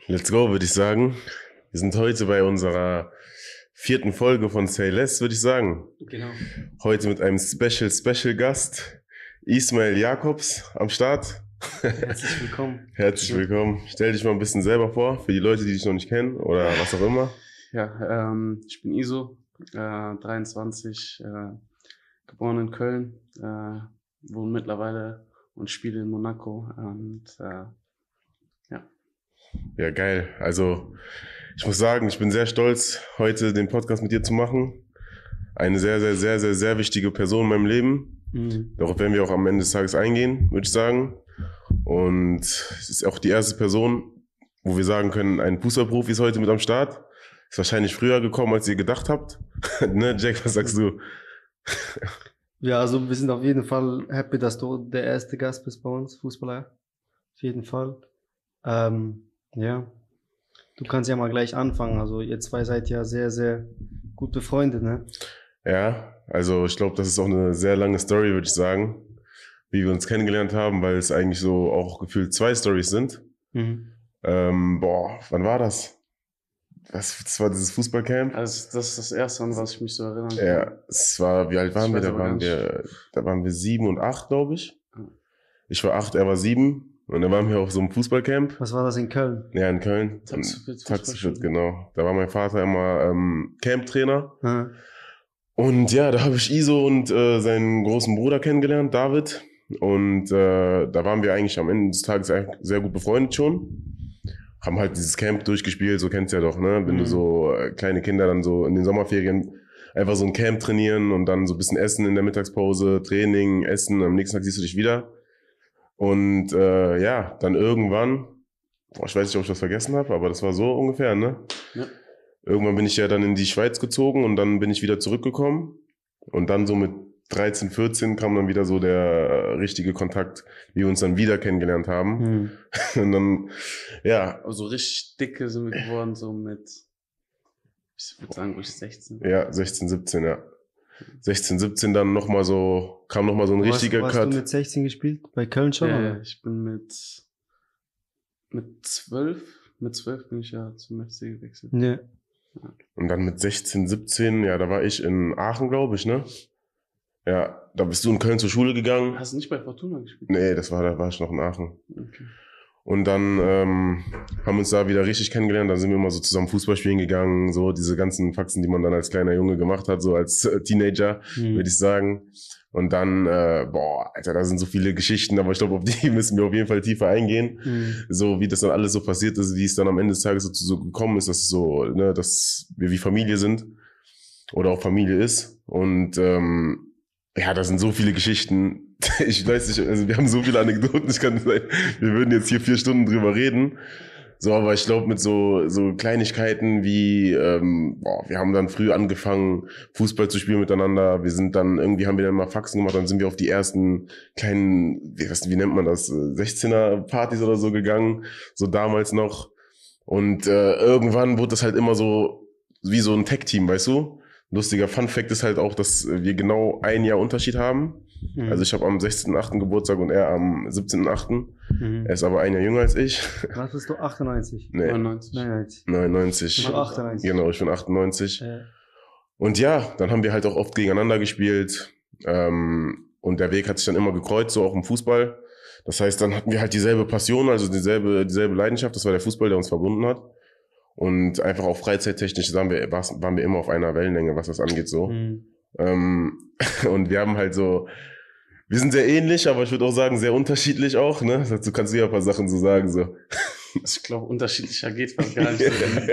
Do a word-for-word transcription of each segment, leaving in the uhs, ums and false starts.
Let's go, würde ich sagen. Wir sind heute bei unserer vierten Folge von Say Less, würde ich sagen. Genau. Heute mit einem Special, Special Gast, Ismail Jakobs am Start. Herzlich willkommen. Herzlich willkommen. Stell dich mal ein bisschen selber vor, für die Leute, die dich noch nicht kennen oder was auch immer. Ja, ähm, ich bin Iso, äh, dreiundzwanzig, äh, geboren in Köln, äh, wohne mittlerweile und spiele in Monaco und äh, ja. Ja, geil. Also ich muss sagen, ich bin sehr stolz, heute den Podcast mit dir zu machen. Eine sehr, sehr, sehr, sehr, sehr wichtige Person in meinem Leben. Mhm. Darauf werden wir auch am Ende des Tages eingehen, würde ich sagen. Und es ist auch die erste Person, wo wir sagen können, ein Fußballprofi ist heute mit am Start. Ist wahrscheinlich früher gekommen, als ihr gedacht habt. Ne, Jack, was sagst du? Ja, also wir sind auf jeden Fall happy, dass du der erste Gast bist bei uns, Fußballer. Auf jeden Fall. Ähm, ja, du kannst ja mal gleich anfangen. Also ihr zwei seid ja sehr, sehr gut befreundet, ne? Ja, also ich glaube, das ist auch eine sehr lange Story, würde ich sagen, wie wir uns kennengelernt haben, weil es eigentlich so auch gefühlt zwei Storys sind. Mhm. Ähm, boah, wann war das? Was, das war dieses Fußballcamp? Also das ist das Erste, an was ich mich so erinnern kann. Ja, es war, wie alt waren Ich wir? weiß Da aber waren gar wir, da waren wir sieben und acht, glaube ich. Ja. Ich war acht, er war sieben. Und dann waren wir auf so einem Fußballcamp. Was war das in Köln? Ja, in Köln. Taxifit, Taxifit, genau. Da war mein Vater immer ähm, Camptrainer. Ja. Und ja, da habe ich Iso und äh, seinen großen Bruder kennengelernt, David. Und äh, da waren wir eigentlich am Ende des Tages sehr gut befreundet schon. Haben halt dieses Camp durchgespielt, so kennst du ja doch, ne? Wenn Mhm. du so äh, kleine Kinder dann so in den Sommerferien einfach so ein Camp trainieren und dann so ein bisschen essen in der Mittagspause, Training, Essen, am nächsten Tag siehst du dich wieder. Und äh, ja, dann irgendwann, boah, ich weiß nicht, ob ich was vergessen habe, aber das war so ungefähr, ne? Ja. Irgendwann bin ich ja dann in die Schweiz gezogen und dann bin ich wieder zurückgekommen. Und dann so mit dreizehn, vierzehn kam dann wieder so der äh, richtige Kontakt, wie wir uns dann wieder kennengelernt haben. Mhm. Und dann, ja, Also richtig dicke sind wir geworden, so mit, ich würde sagen, ruhig sechzehn. ja, sechzehn, siebzehn, ja. sechzehn, siebzehn dann nochmal so, kam nochmal so ein Wo hast, richtiger wo hast Cut. du mit sechzehn gespielt? Bei Köln schon, Ja, oder? ich bin mit, mit zwölf, mit zwölf bin ich ja zum F C gewechselt. Ja. Und dann mit sechzehn, siebzehn, ja, da war ich in Aachen, glaube ich, ne? Ja, da bist du in Köln zur Schule gegangen. Hast du nicht bei Fortuna gespielt? Nee, das war, da war ich noch in Aachen. Okay. Und dann ähm, haben wir uns da wieder richtig kennengelernt. Dann sind wir immer so zusammen Fußball spielen gegangen. So diese ganzen Faxen, die man dann als kleiner Junge gemacht hat, so als äh, Teenager, Mhm. würde ich sagen. Und dann, äh, boah, Alter, da sind so viele Geschichten, aber ich glaube, auf die müssen wir auf jeden Fall tiefer eingehen. Mhm. So wie das dann alles so passiert ist, wie es dann am Ende des Tages so, so gekommen ist, dass es so, ne, dass wir wie Familie sind oder auch Familie ist. Und ähm, ja, da sind so viele Geschichten. Ich weiß nicht, also wir haben so viele Anekdoten. Ich kann wir würden jetzt hier vier Stunden drüber reden. So, aber ich glaube mit so so Kleinigkeiten wie, ähm, boah, wir haben dann früh angefangen, Fußball zu spielen miteinander. Wir sind dann, irgendwie haben wir dann mal Faxen gemacht, dann sind wir auf die ersten kleinen, wie, was, wie nennt man das, sechzehner-Partys oder so gegangen, so damals noch. Und äh, irgendwann wurde das halt immer so wie so ein Tech-Team, weißt du? Lustiger Fun-Fact ist halt auch, dass wir genau ein Jahr Unterschied haben. Mhm. Also ich habe am sechzehnten achten Geburtstag und er am siebzehnten achten Mhm. Er ist aber ein Jahr jünger als ich. Was bist du? achtundneunzig? Nee, neunundneunzig. neunundneunzig. neunundneunzig. Du achtundneunzig. Genau, ich bin achtundneunzig. Äh, Und ja, dann haben wir halt auch oft gegeneinander gespielt. Ähm, und der Weg hat sich dann immer gekreuzt, so auch im Fußball. Das heißt, dann hatten wir halt dieselbe Passion, also dieselbe, dieselbe Leidenschaft. Das war der Fußball, der uns verbunden hat. Und einfach auch freizeittechnisch waren wir, waren wir immer auf einer Wellenlänge, was das angeht, so. mhm. Ähm, und wir haben halt so, wir sind sehr ähnlich, aber ich würde auch sagen, sehr unterschiedlich auch, ne? Dazu kannst du ja ein paar Sachen so sagen, so. Ich glaube, unterschiedlicher geht fast gar nicht.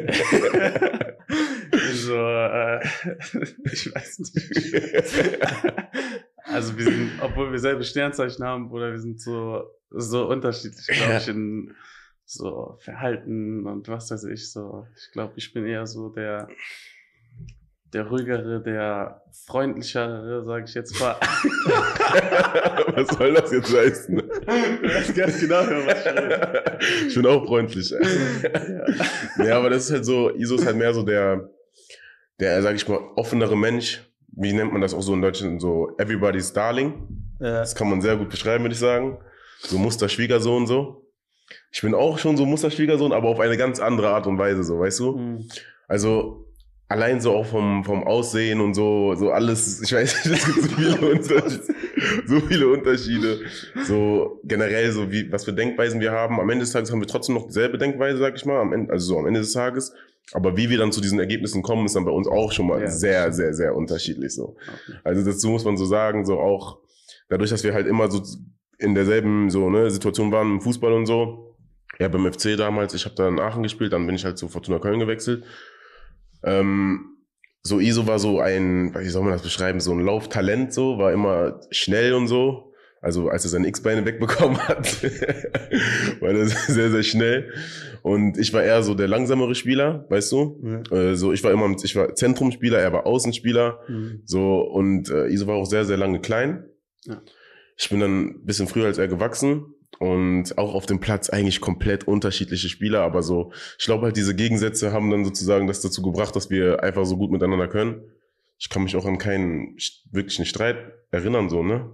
So, äh, ich weiß nicht. Also wir sind, obwohl wir selbe Sternzeichen haben, Bruder, wir sind so, so unterschiedlich, glaube Ja. ich, in so Verhalten und was weiß ich so. Ich glaube, ich bin eher so der, der ruhigere, der freundlichere, sage ich jetzt mal. Was soll das jetzt heißen? Du weißt ganz genau, was ich rede. Ich bin auch freundlich. Ja. Ja, aber das ist halt so, Iso ist halt mehr so der, der, sag ich mal, offenere Mensch. Wie nennt man das auch so in Deutschland? So everybody's darling. Äh, Das kann man sehr gut beschreiben, würde ich sagen. So Muster Schwiegersohn so. ich bin auch schon so Musterschwiegersohn, aber auf eine ganz andere Art und Weise, so, weißt du? Mhm. Also, allein so auch vom, vom Aussehen und so, so alles, ich weiß nicht, es gibt so viele Unterschiede, so viele Unterschiede, so generell so wie, was für Denkweisen wir haben. Am Ende des Tages haben wir trotzdem noch dieselbe Denkweise, sag ich mal, am Ende, also so am Ende des Tages. Aber wie wir dann zu diesen Ergebnissen kommen, ist dann bei uns auch schon mal Ja, sehr, sehr, sehr unterschiedlich, so. Okay. Also dazu muss man so sagen, so auch dadurch, dass wir halt immer so in derselben so, ne, Situation waren im Fußball und so. Ja, beim F C damals, ich habe da in Aachen gespielt, dann bin ich halt zu Fortuna Köln gewechselt. Ähm, so Iso war so ein, wie soll man das beschreiben, so ein Lauftalent, so, war immer schnell und so. Also als er seine X-Beine wegbekommen hat, war er sehr, sehr schnell. Und ich war eher so der langsamere Spieler, weißt du? Ja. Äh, so ich war immer, ich war Zentrumspieler, er war Außenspieler. Mhm. So und äh, Iso war auch sehr, sehr lange klein. Ja. Ich bin dann ein bisschen früher als er gewachsen. Und auch auf dem Platz eigentlich komplett unterschiedliche Spieler, aber so, ich glaube halt, diese Gegensätze haben dann sozusagen das dazu gebracht, dass wir einfach so gut miteinander können. Ich kann mich auch an keinen wirklichen Streit erinnern, so, ne?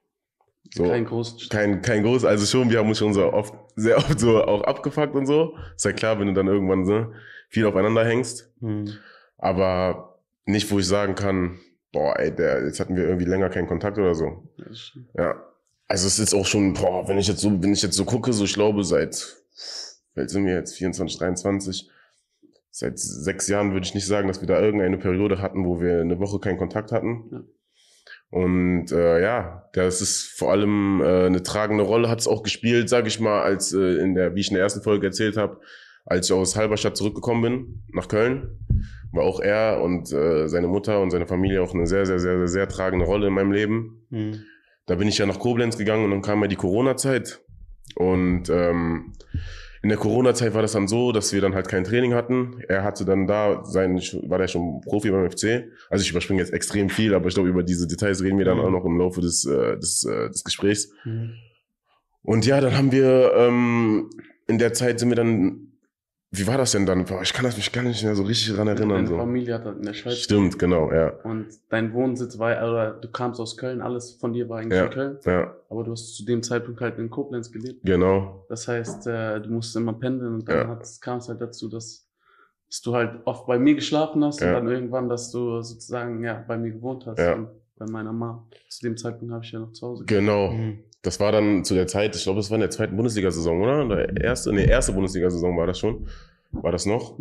So, Kein großen kein, kein groß, also schon, wir haben uns schon so oft, sehr oft so auch abgefuckt und so. Ist ja klar, wenn du dann irgendwann so viel aufeinander hängst. Mhm. Aber nicht, wo ich sagen kann, boah, ey, der, jetzt hatten wir irgendwie länger keinen Kontakt oder so. Ja. Also es ist auch schon, boah, wenn ich jetzt so, wenn ich jetzt so gucke, so ich glaube seit, wie alt sind wir jetzt, vierundzwanzig, dreiundzwanzig, seit sechs Jahren würde ich nicht sagen, dass wir da irgendeine Periode hatten, wo wir eine Woche keinen Kontakt hatten. Ja. Und äh, ja, das ist vor allem äh, eine tragende Rolle, hat es auch gespielt, sage ich mal, als äh, in der, wie ich in der ersten Folge erzählt habe, als ich aus Halberstadt zurückgekommen bin, nach Köln, war auch er und äh, seine Mutter und seine Familie auch eine sehr, sehr, sehr, sehr, sehr tragende Rolle in meinem Leben. Mhm. Da bin ich ja nach Koblenz gegangen und dann kam ja die Corona-Zeit. Und ähm, in der Corona-Zeit war das dann so, dass wir dann halt kein Training hatten. Er hatte dann da sein, war der schon Profi beim F C. Also ich überspringe jetzt extrem viel, aber ich glaube, über diese Details reden wir dann Mhm. auch noch im Laufe des, äh, des, äh, des Gesprächs. Mhm. Und ja, dann haben wir, ähm, in der Zeit sind wir dann, wie war das denn dann? Boah, ich kann das mich gar nicht mehr so richtig dran erinnern. Deine So. Familie hat in der Schweiz. Stimmt, genau, ja. Und dein Wohnsitz war, oder du kamst aus Köln, alles von dir war eigentlich Ja, in Köln. ja, Aber du hast zu dem Zeitpunkt halt in Koblenz gelebt. genau. Das heißt, äh, du musst immer pendeln und dann Ja. kam es halt dazu, dass, dass du halt oft bei mir geschlafen hast Ja. und dann irgendwann, dass du sozusagen ja bei mir gewohnt hast. Ja. Und bei meiner Mom. Zu dem Zeitpunkt habe ich ja noch zu Hause. Genau. Mhm. Das war dann zu der Zeit, ich glaube, das war in der zweiten Bundesliga-Saison, oder? Oder erste, nee, erste Bundesliga-Saison war das schon. War das noch?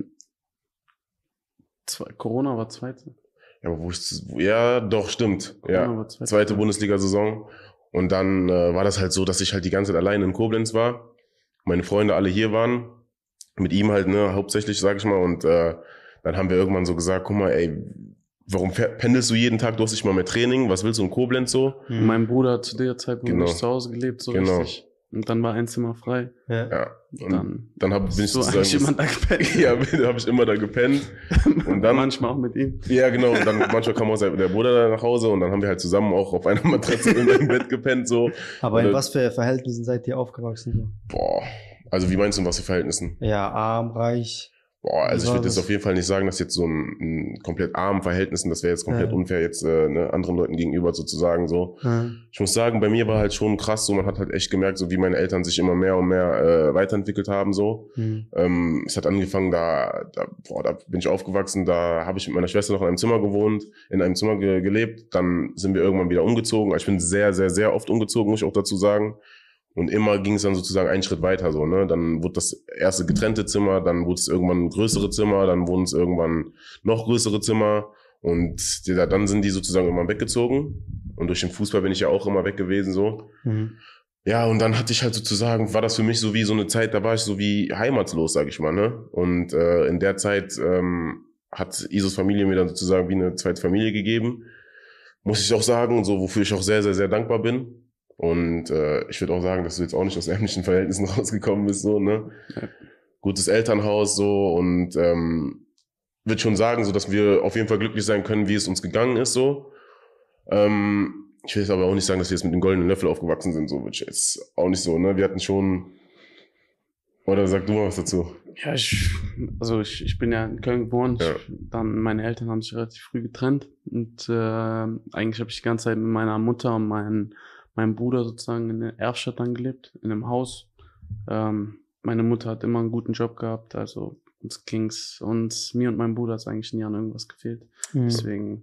Zwei, Corona war zweite. Ja, aber wo ich, ja, doch, stimmt. Corona Ja, war zweite. zweite Bundesliga-Saison. Und dann äh, war das halt so, dass ich halt die ganze Zeit alleine in Koblenz war. Meine Freunde alle hier waren. Mit ihm halt, ne, hauptsächlich, sag ich mal. Und äh, dann haben wir irgendwann so gesagt, guck mal, ey, warum pendelst du jeden Tag? Du hast nicht mal mehr Training. Was willst du in Koblenz so? Und mein Bruder hat zu der Zeit Genau. nicht zu Hause gelebt, so Genau. richtig. Und dann war ein Zimmer frei. Ja. Ja. Und Dann, dann hab, bin ich so sozusagen... eigentlich immer da gepennt. ja, da habe ich immer da gepennt. Und dann... Manchmal auch mit ihm. Ja, genau. Und dann manchmal kam auch der Bruder da nach Hause und dann haben wir halt zusammen auch auf einer Matratze in einem Bett gepennt, so. Aber in Oder- was für Verhältnissen seid ihr aufgewachsen? So? Boah. Also wie meinst du, in was für Verhältnissen? Ja, arm, reich. Boah, also Wie ich war würde jetzt das? auf jeden Fall nicht sagen, dass jetzt so ein, ein komplett armen Verhältnissen, das wäre jetzt komplett Ja. unfair jetzt äh, ne, anderen Leuten gegenüber sozusagen so. Ja. Ich muss sagen, bei mir war halt schon krass so, man hat halt echt gemerkt, so wie meine Eltern sich immer mehr und mehr äh, weiterentwickelt haben so. Mhm. Ähm, es hat angefangen, da, da, boah, da bin ich aufgewachsen, da habe ich mit meiner Schwester noch in einem Zimmer gewohnt, in einem Zimmer ge gelebt, dann sind wir irgendwann wieder umgezogen. Ich bin sehr, sehr, sehr oft umgezogen, muss ich auch dazu sagen. Und immer ging es dann sozusagen einen Schritt weiter so, ne? Dann wurde das erste getrennte Zimmer, dann wurde es irgendwann größere Zimmer, dann wurden es irgendwann noch größere Zimmer und die, dann sind die sozusagen immer weggezogen. Und durch den Fußball bin ich ja auch immer weg gewesen so. Mhm. Ja, und dann hatte ich halt sozusagen, war das für mich so wie so eine Zeit, da war ich so wie heimatslos, sag ich mal, ne? Und äh, in der Zeit ähm, hat Isos Familie mir dann sozusagen wie eine zweite Familie gegeben. Muss ich auch sagen, so wofür ich auch sehr, sehr, sehr dankbar bin. Und äh, ich würde auch sagen, dass du jetzt auch nicht aus ärmlichen Verhältnissen rausgekommen bist, so, ne? Ja. Gutes Elternhaus, so, und ähm, würde schon sagen, so, dass wir auf jeden Fall glücklich sein können, wie es uns gegangen ist, so. Ähm, ich will jetzt aber auch nicht sagen, dass wir jetzt mit dem goldenen Löffel aufgewachsen sind, so, würde ich jetzt auch nicht so, ne? Wir hatten schon, oder sag du mal was dazu? Ja, ich, also ich, ich bin ja in Köln geboren. Ja. Ich, dann meine Eltern haben sich relativ früh getrennt und äh, eigentlich habe ich die ganze Zeit mit meiner Mutter und meinen meinem Bruder sozusagen in der Erfstadt dann gelebt, in einem Haus. Ähm, meine Mutter hat immer einen guten Job gehabt, also uns ging's, uns, mir und meinem Bruder hat es eigentlich nie an irgendwas gefehlt. Mhm. Deswegen,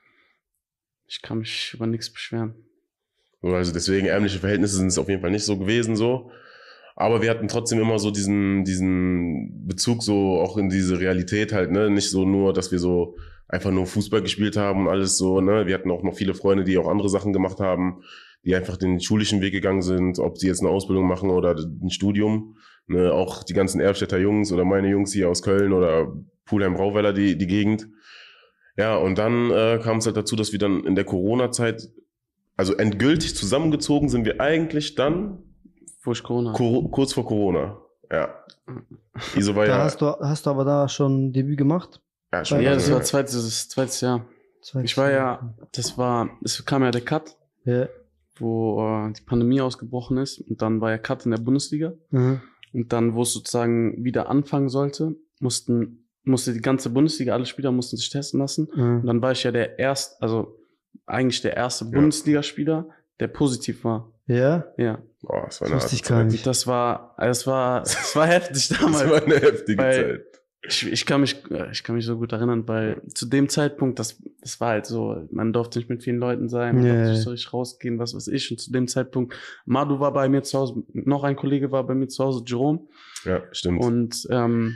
ich kann mich über nichts beschweren. Also deswegen, ärmliche Verhältnisse sind es auf jeden Fall nicht so gewesen, so. Aber wir hatten trotzdem immer so diesen, diesen Bezug so auch in diese Realität halt, ne? Nicht so nur, dass wir so einfach nur Fußball gespielt haben und alles so, ne? Wir hatten auch noch viele Freunde, die auch andere Sachen gemacht haben, die einfach den schulischen Weg gegangen sind, ob sie jetzt eine Ausbildung machen oder ein Studium. Ne? Auch die ganzen Erfstädter Jungs oder meine Jungs hier aus Köln oder Pulheim-Brauweiler, die, die Gegend. Ja, und dann äh, kam es halt dazu, dass wir dann in der Corona-Zeit, also endgültig zusammengezogen sind wir eigentlich dann Vor Corona. Kur- kurz vor Corona. Ja. Iso war Da ja, hast du, hast du aber da schon Debüt gemacht? ja, schon Ja, lange, das war zweites, das zweites Jahr. Ich war ja, das war, es kam ja der Cut, Ja. wo äh, die Pandemie ausgebrochen ist und dann war ja Cut in der Bundesliga Mhm. und dann, wo es sozusagen wieder anfangen sollte, mussten, musste die ganze Bundesliga, alle Spieler mussten sich testen lassen und Mhm. dann war ich ja der erste, also eigentlich der erste Ja. Bundesligaspieler, der positiv war. Ja? Ja, Boah, das war eine Wusste harte ich gar Zeit. nicht. und das war, es war, es war heftig Das damals. war eine heftige Weil- Zeit. Ich, ich kann mich, äh, ich kann mich so gut erinnern, weil zu dem Zeitpunkt, das, das war halt so, man durfte nicht mit vielen Leuten sein, man Nee. durfte nicht so richtig rausgehen, was weiß ich. Und zu dem Zeitpunkt, Madu war bei mir zu Hause, noch ein Kollege war bei mir zu Hause, Jerome. Ja, stimmt. Und ähm,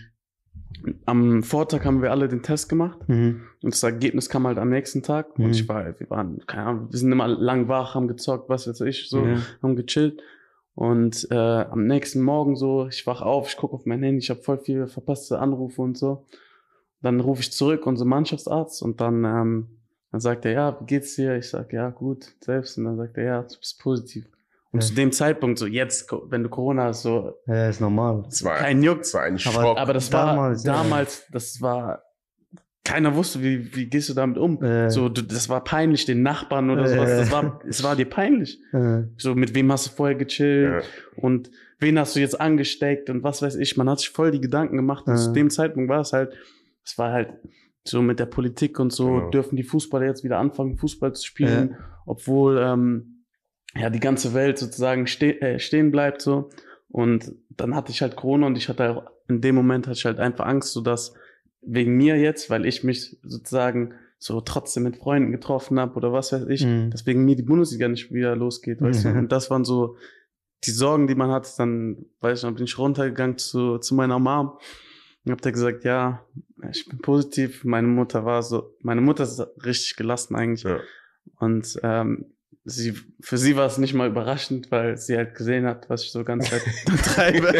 am Vortag haben wir alle den Test gemacht Mhm. und das Ergebnis kam halt am nächsten Tag. Mhm. Und ich war, wir waren, keine Ahnung, wir sind immer lang wach, haben gezockt, was weiß ich, so, Ja. haben gechillt. Und äh, am nächsten Morgen so, ich wach auf, ich gucke auf mein Handy, ich habe voll viele verpasste Anrufe und so. Dann rufe ich zurück, unser Mannschaftsarzt, und dann, ähm, dann sagt er, ja, wie geht's dir? Ich sag, ja, gut, selbst. Und dann sagt er, ja, du bist positiv. Und Ja. zu dem Zeitpunkt, so jetzt, wenn du Corona hast, so Ja, ist normal. Das war, kein Juck. das war ein Aber- Schock. Aber das Damals, war ja. damals, das war, keiner wusste, wie, wie gehst du damit um? Äh. So, du, das war peinlich, den Nachbarn oder sowas. Äh. Das war, es war dir peinlich. Äh. So, mit wem hast du vorher gechillt? Ja. Und wen hast du jetzt angesteckt und was weiß ich. Man hat sich voll die Gedanken gemacht. Und Ja. zu dem Zeitpunkt war es halt, es war halt so mit der Politik und so, Genau. dürfen die Fußballer jetzt wieder anfangen, Fußball zu spielen, obwohl ähm, ja die ganze Welt sozusagen ste äh, stehen bleibt so. Und dann hatte ich halt Corona und ich hatte auch, in dem Moment hatte ich halt einfach Angst, so dass wegen mir jetzt, weil ich mich sozusagen so trotzdem mit Freunden getroffen habe oder was weiß ich, Mhm. dass wegen mir die Bundesliga nicht wieder losgeht, weißt du. Mhm. Und das waren so die Sorgen, die man hat. Dann, weiß ich noch, bin ich runtergegangen zu, zu meiner Mom und hab da gesagt, ja, ich bin positiv. Meine Mutter war so, meine Mutter ist richtig gelassen eigentlich. Ja. Und ähm, sie, für sie war es nicht mal überraschend, weil sie halt gesehen hat, was ich so ganz Zeit treibe.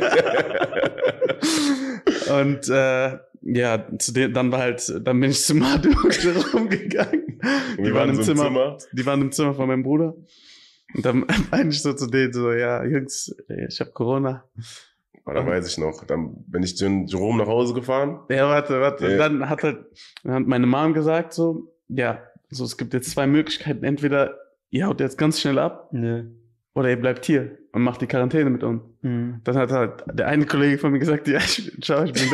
Und äh, ja, zu dem, dann war halt, dann bin ich zu Madu rumgegangen. Und wir waren so im Zimmer. Die waren im Zimmer von meinem Bruder. Und dann meinte ich so zu denen so, ja, Jungs, ich habe Corona. Aber da weiß ich noch. Dann bin ich zu Jerome nach Hause gefahren. Ja, warte, warte. Ja. Dann hat halt dann hat meine Mom gesagt so, ja, so es gibt jetzt zwei Möglichkeiten. Entweder ihr haut jetzt ganz schnell ab Ja. oder ihr bleibt hier und macht die Quarantäne mit uns. Mhm. Dann hat halt der eine Kollege von mir gesagt, ja, ich, schau, ich bin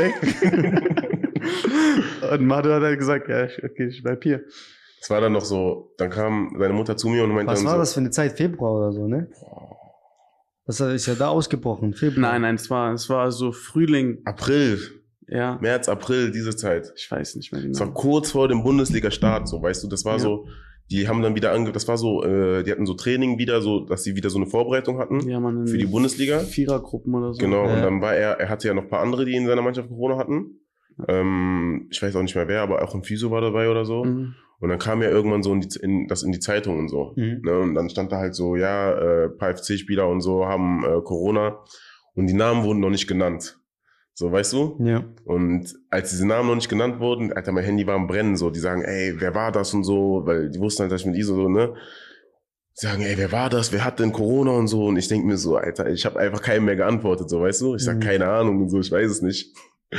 weg. Und Madu hat halt gesagt, ja, ich, okay, ich bleib hier. Es war dann noch so, dann kam seine Mutter zu mir und meinte Was dann war so, das für eine Zeit? Februar oder so, ne? Das ist ja da ausgebrochen. Februar. Nein, nein, es war, es war so Frühling, April, ja. März, April, diese Zeit. Ich weiß nicht mehr Es war genau. kurz vor dem Bundesliga-Start, so, weißt du, das war Ja. so, die haben dann wieder ange, das war so, äh, die hatten so Training wieder, so, dass sie wieder so eine Vorbereitung hatten. Ja, man, in für die Bundesliga? Vierergruppen oder so. Genau, Ja. und dann war er, er hatte ja noch ein paar andere, die in seiner Mannschaft Corona hatten. Ähm, ich weiß auch nicht mehr wer, aber auch ein Physio war dabei oder so. Mhm. Und dann kam ja irgendwann so in die, in, das in die Zeitung und so. Mhm. Ne? Und dann stand da halt so, ja, äh, ein paar F C-Spieler und so haben äh, Corona. Und die Namen wurden noch nicht genannt. So, weißt du? Ja. Und als diese Namen noch nicht genannt wurden, Alter, mein Handy war am Brennen, so. Die sagen, ey, wer war das und so, weil die wussten halt, dass ich mit Iso so, ne? Die sagen, ey, wer war das? Wer hat denn Corona und so? Und ich denk mir so, Alter, ich habe einfach keinem mehr geantwortet, so, weißt du? Ich sag, Mhm. keine Ahnung und so, ich weiß es nicht.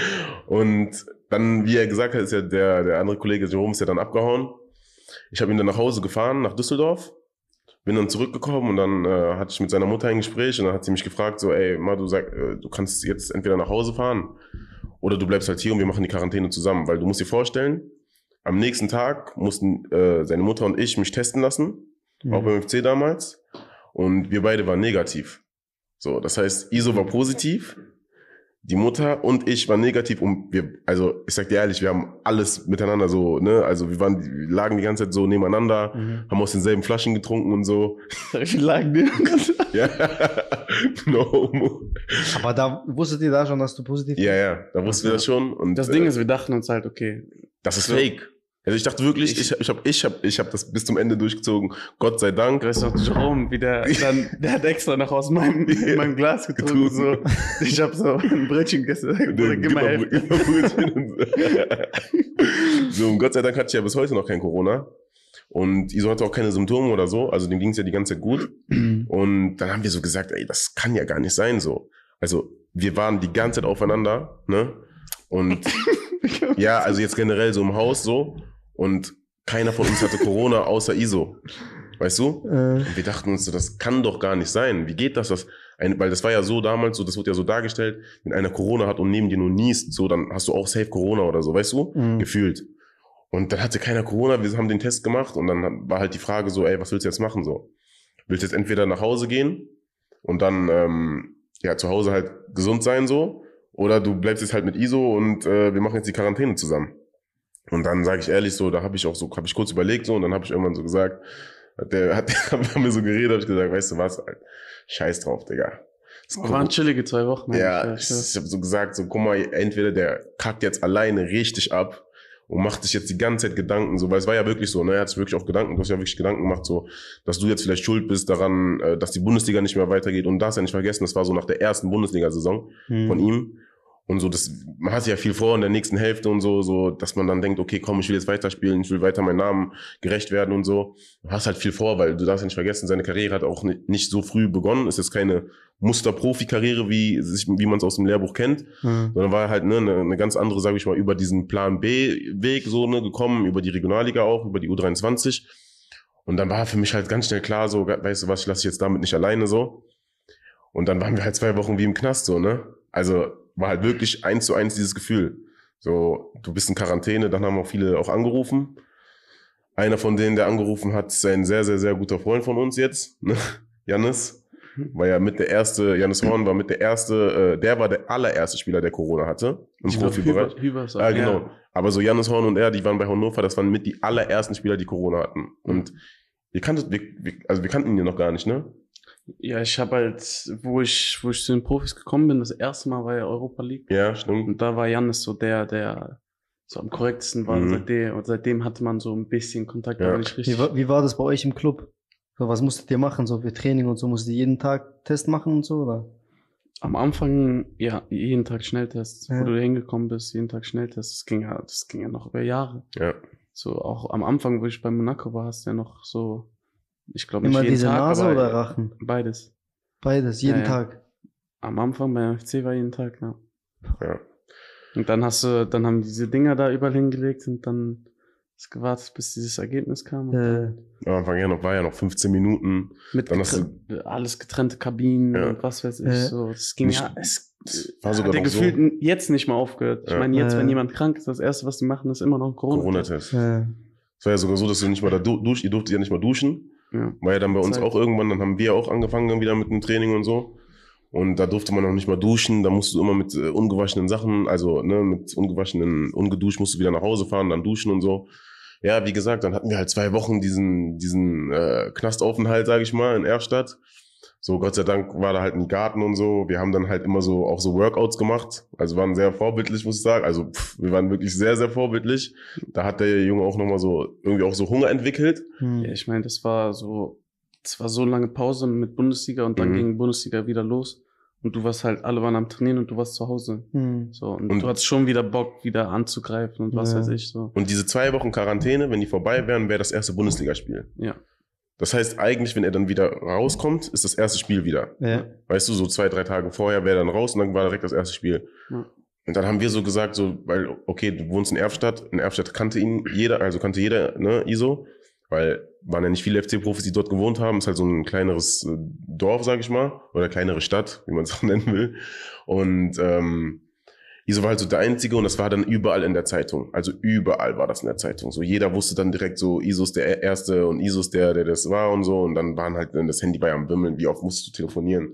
Und dann, wie er gesagt hat, ist ja der, der andere Kollege Jerome ist ja dann abgehauen. Ich habe ihn dann nach Hause gefahren, nach Düsseldorf. Bin dann zurückgekommen und dann äh, hatte ich mit seiner Mutter ein Gespräch und dann hat sie mich gefragt, so, ey, Ma, du sag, äh, du kannst jetzt entweder nach Hause fahren oder du bleibst halt hier und wir machen die Quarantäne zusammen. Weil du musst dir vorstellen, am nächsten Tag mussten äh, seine Mutter und ich mich testen lassen, Mhm. auch beim F C damals. Und wir beide waren negativ. So, das heißt, Iso war positiv, die Mutter und ich waren negativ und wir, also ich sag dir ehrlich, wir haben alles miteinander so, ne, also wir waren, wir lagen die ganze Zeit so nebeneinander, mhm. haben aus denselben Flaschen getrunken und so. Wir lagen nebeneinander? Ja, no. Aber da wusstet ihr da schon, dass du positiv bist? Ja, ja, da wussten wir das schon. Und das Ding ist, wir dachten uns halt, okay. Das ist so. Fake. Also ich dachte wirklich, ich, ich habe ich hab, ich hab das bis zum Ende durchgezogen. Gott sei Dank. Du weißt doch, Jerome, wie der dann, der hat extra noch aus meinem, ja, meinem Glas getrunken. So. Ich habe so ein Brötchen gegessen. Gib mal Brötchen. So, und Gott sei Dank hatte ich ja bis heute noch kein Corona. Und Iso hatte auch keine Symptome oder so. Also dem ging es ja die ganze Zeit gut. Und dann haben wir so gesagt, ey, das kann ja gar nicht sein so. Also wir waren die ganze Zeit aufeinander, ne? Und ja, also jetzt generell so im Haus so. Und keiner von uns hatte Corona außer Iso. Weißt du? Äh. Und wir dachten uns so, das kann doch gar nicht sein. Wie geht das? das ein, weil das war ja so damals, so, das wurde ja so dargestellt, wenn einer Corona hat und neben dir nur niest, so, dann hast du auch safe Corona oder so, weißt du? Mhm. Gefühlt. Und dann hatte keiner Corona, wir haben den Test gemacht und dann war halt die Frage so, ey, was willst du jetzt machen so? Willst du jetzt entweder nach Hause gehen und dann ähm, ja zu Hause halt gesund sein so, oder du bleibst jetzt halt mit Iso und äh, wir machen jetzt die Quarantäne zusammen. Und dann sage ich ehrlich so, da habe ich auch so, habe ich kurz überlegt so und dann habe ich irgendwann so gesagt, der hat, der hat mir so geredet, habe ich gesagt, weißt du was, Alter, scheiß drauf, Digga. Das waren chillige zwei Wochen. Ja, ich, ich habe so gesagt, so guck mal, entweder der kackt jetzt alleine richtig ab und macht sich jetzt die ganze Zeit Gedanken, so, weil es war ja wirklich so, ne, er hat sich wirklich auch Gedanken, du hast ja wirklich Gedanken gemacht, so, dass du jetzt vielleicht schuld bist daran, dass die Bundesliga nicht mehr weitergeht und das ja nicht vergessen, das war so nach der ersten Bundesliga-Saison hm. von ihm. Und so, das, man hat ja viel vor in der nächsten Hälfte und so, so, dass man dann denkt, okay, komm, ich will jetzt weiterspielen, ich will weiter meinem Namen gerecht werden und so. Du hast halt viel vor, weil du darfst ja nicht vergessen, seine Karriere hat auch nicht, nicht so früh begonnen. Es ist keine Muster-Profi-Karriere, wie, wie man es aus dem Lehrbuch kennt, mhm. sondern war halt ne, eine, eine ganz andere, sage ich mal, über diesen Plan B-Weg so ne, gekommen, über die Regionalliga auch, über die U dreiundzwanzig. Und dann war für mich halt ganz schnell klar, so, weißt du was, ich lasse dich jetzt damit nicht alleine so. Und dann waren wir halt zwei Wochen wie im Knast so, ne? Also war halt wirklich eins zu eins dieses Gefühl. So, du bist in Quarantäne, dann haben auch viele auch angerufen. Einer von denen, der angerufen hat, ist ein sehr, sehr, sehr guter Freund von uns jetzt, ne? Jannis. War ja mit der erste, Jannis Horn war mit der erste, äh, der war der allererste Spieler, der Corona hatte. Im Profibereich. Ah, genau. Ja. Aber so Jannis Horn und er, die waren bei Hannover, das waren mit die allerersten Spieler, die Corona hatten. Und wir kannten, wir, wir, also wir kannten ihn ja noch gar nicht, ne? Ja, ich habe halt, wo ich, wo ich zu den Profis gekommen bin, das erste Mal war ja Europa League. Ja, stimmt. Und da war Jannis so der, der so am korrektesten war. Mhm. Seitdem, und seitdem hatte man so ein bisschen Kontakt, ja. aber nicht richtig. Wie war, wie war das bei euch im Club? So, was musstet ihr machen? So für Training und so? Musstet ihr jeden Tag Test machen und so, oder? Am Anfang, ja, jeden Tag Schnelltest. Ja. Wo du hingekommen bist, jeden Tag Schnelltest. Das ging ja, das ging ja noch über Jahre. Ja. So, auch am Anfang, wo ich bei Monaco war, hast du ja noch so, ich glaube nicht immer jeden diese Tag, Nase aber oder Rachen? Beides. Beides, jeden ja, ja. Tag. Am Anfang beim F C war jeden Tag, ja. Ja. Und dann hast du, dann haben diese Dinger da überall hingelegt und dann hast gewartet, bis dieses Ergebnis kam. Äh. Am Anfang ja noch, war ja noch fünfzehn Minuten. Mit dann hast du, alles getrennte Kabinen ja. und was weiß ich. Äh. So, das ging Nicht, ja, es war sogar hat der noch gefühlt so. jetzt nicht mal aufgehört. Ich Ja. meine, jetzt, Äh. wenn jemand krank ist, das erste, was die machen, ist immer noch ein Corona-Test. Corona-Test. Äh. Es war ja sogar so, dass du nicht mal da du duschst, ihr durftet ja nicht mal duschen. Ja. War ja dann bei uns Zeit. auch irgendwann, dann haben wir auch angefangen dann wieder mit dem Training und so. Und da durfte man auch nicht mal duschen, da musst du immer mit äh, ungewaschenen Sachen, also ne, mit ungewaschenen, ungeduscht musst du wieder nach Hause fahren, dann duschen und so. Ja, wie gesagt, dann hatten wir halt zwei Wochen diesen diesen äh, Knastaufenthalt, sage ich mal, in Erfstadt. So, Gott sei Dank war da halt ein Garten und so. Wir haben dann halt immer so auch so Workouts gemacht. Also waren sehr vorbildlich, muss ich sagen. Also pff, wir waren wirklich sehr, sehr vorbildlich. Da hat der Junge auch nochmal so irgendwie auch so Hunger entwickelt. Hm. Ja, ich meine, das war so, das war so lange Pause mit Bundesliga und dann Mhm. ging Bundesliga wieder los. Und du warst halt, alle waren am Trainieren und du warst zu Hause. Hm. So, und, Und- du hattest schon wieder Bock, wieder anzugreifen und was Ja. weiß ich, so. Und diese zwei Wochen Quarantäne, wenn die vorbei wären, wäre das erste Bundesligaspiel. Ja. Das heißt, eigentlich, wenn er dann wieder rauskommt, ist das erste Spiel wieder. Ja. Weißt du, so zwei, drei Tage vorher wäre er dann raus und dann war direkt das erste Spiel. Ja. Und dann haben wir so gesagt, so, weil, okay, du wohnst in Erfstadt. In Erfstadt kannte ihn jeder, also kannte jeder, ne, Iso. Weil waren ja nicht viele F C-Profis, die dort gewohnt haben. Ist halt so ein kleineres äh, Dorf, sag ich mal. Oder kleinere Stadt, wie man es auch nennen will. Und ähm, Iso war halt so der Einzige und das war dann überall in der Zeitung. Also überall war das in der Zeitung. So jeder wusste dann direkt so, Iso ist der Erste und Iso ist der, der das war und so. Und dann waren halt, das Handy war ja am Wimmeln, wie oft musst du telefonieren?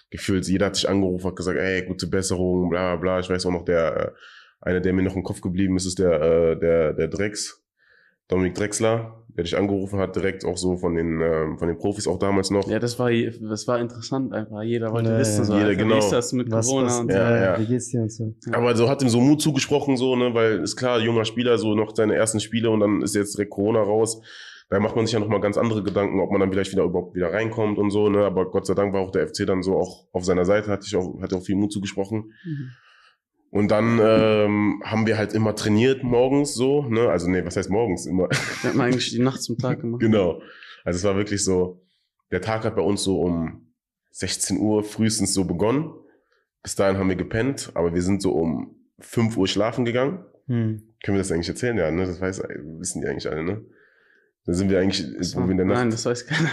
gefühlt, jeder hat sich angerufen, hat gesagt, ey, gute Besserung, bla bla bla. Ich weiß auch noch, der, einer, der mir noch im Kopf geblieben ist, ist der, äh, der, der Drecks, Dominik Drexler, der dich angerufen hat, direkt auch so von den, ähm, von den Profis auch damals noch. Ja, das war, das war interessant einfach. Jeder wollte Ja, wissen, so, jeder, Alter, genau. wie ist das mit Was, Corona was, und Ja, ja, ja. Wie geht's dir und so? Aber so hat ihm so Mut zugesprochen, so, ne, weil ist klar, junger Spieler, so noch seine ersten Spiele und dann ist jetzt direkt Corona raus. Da macht man sich ja nochmal ganz andere Gedanken, ob man dann vielleicht wieder überhaupt wieder reinkommt und so, ne, aber Gott sei Dank war auch der F C dann so auch auf seiner Seite, hatte ich auch, hat auch viel Mut zugesprochen. Mhm. Und dann ähm, haben wir halt immer trainiert morgens so, ne, also nee, was heißt morgens? Immer. Wir haben eigentlich die Nacht zum Tag gemacht. Genau. Also es war wirklich so, der Tag hat bei uns so um sechzehn Uhr frühestens so begonnen. Bis dahin haben wir gepennt, aber wir sind so um fünf Uhr schlafen gegangen. Hm. Können wir das eigentlich erzählen? Ja, ne? Das weiß, wissen die eigentlich alle, ne? Da sind wir eigentlich, wo wir in der Nacht... Nein, das weiß keiner.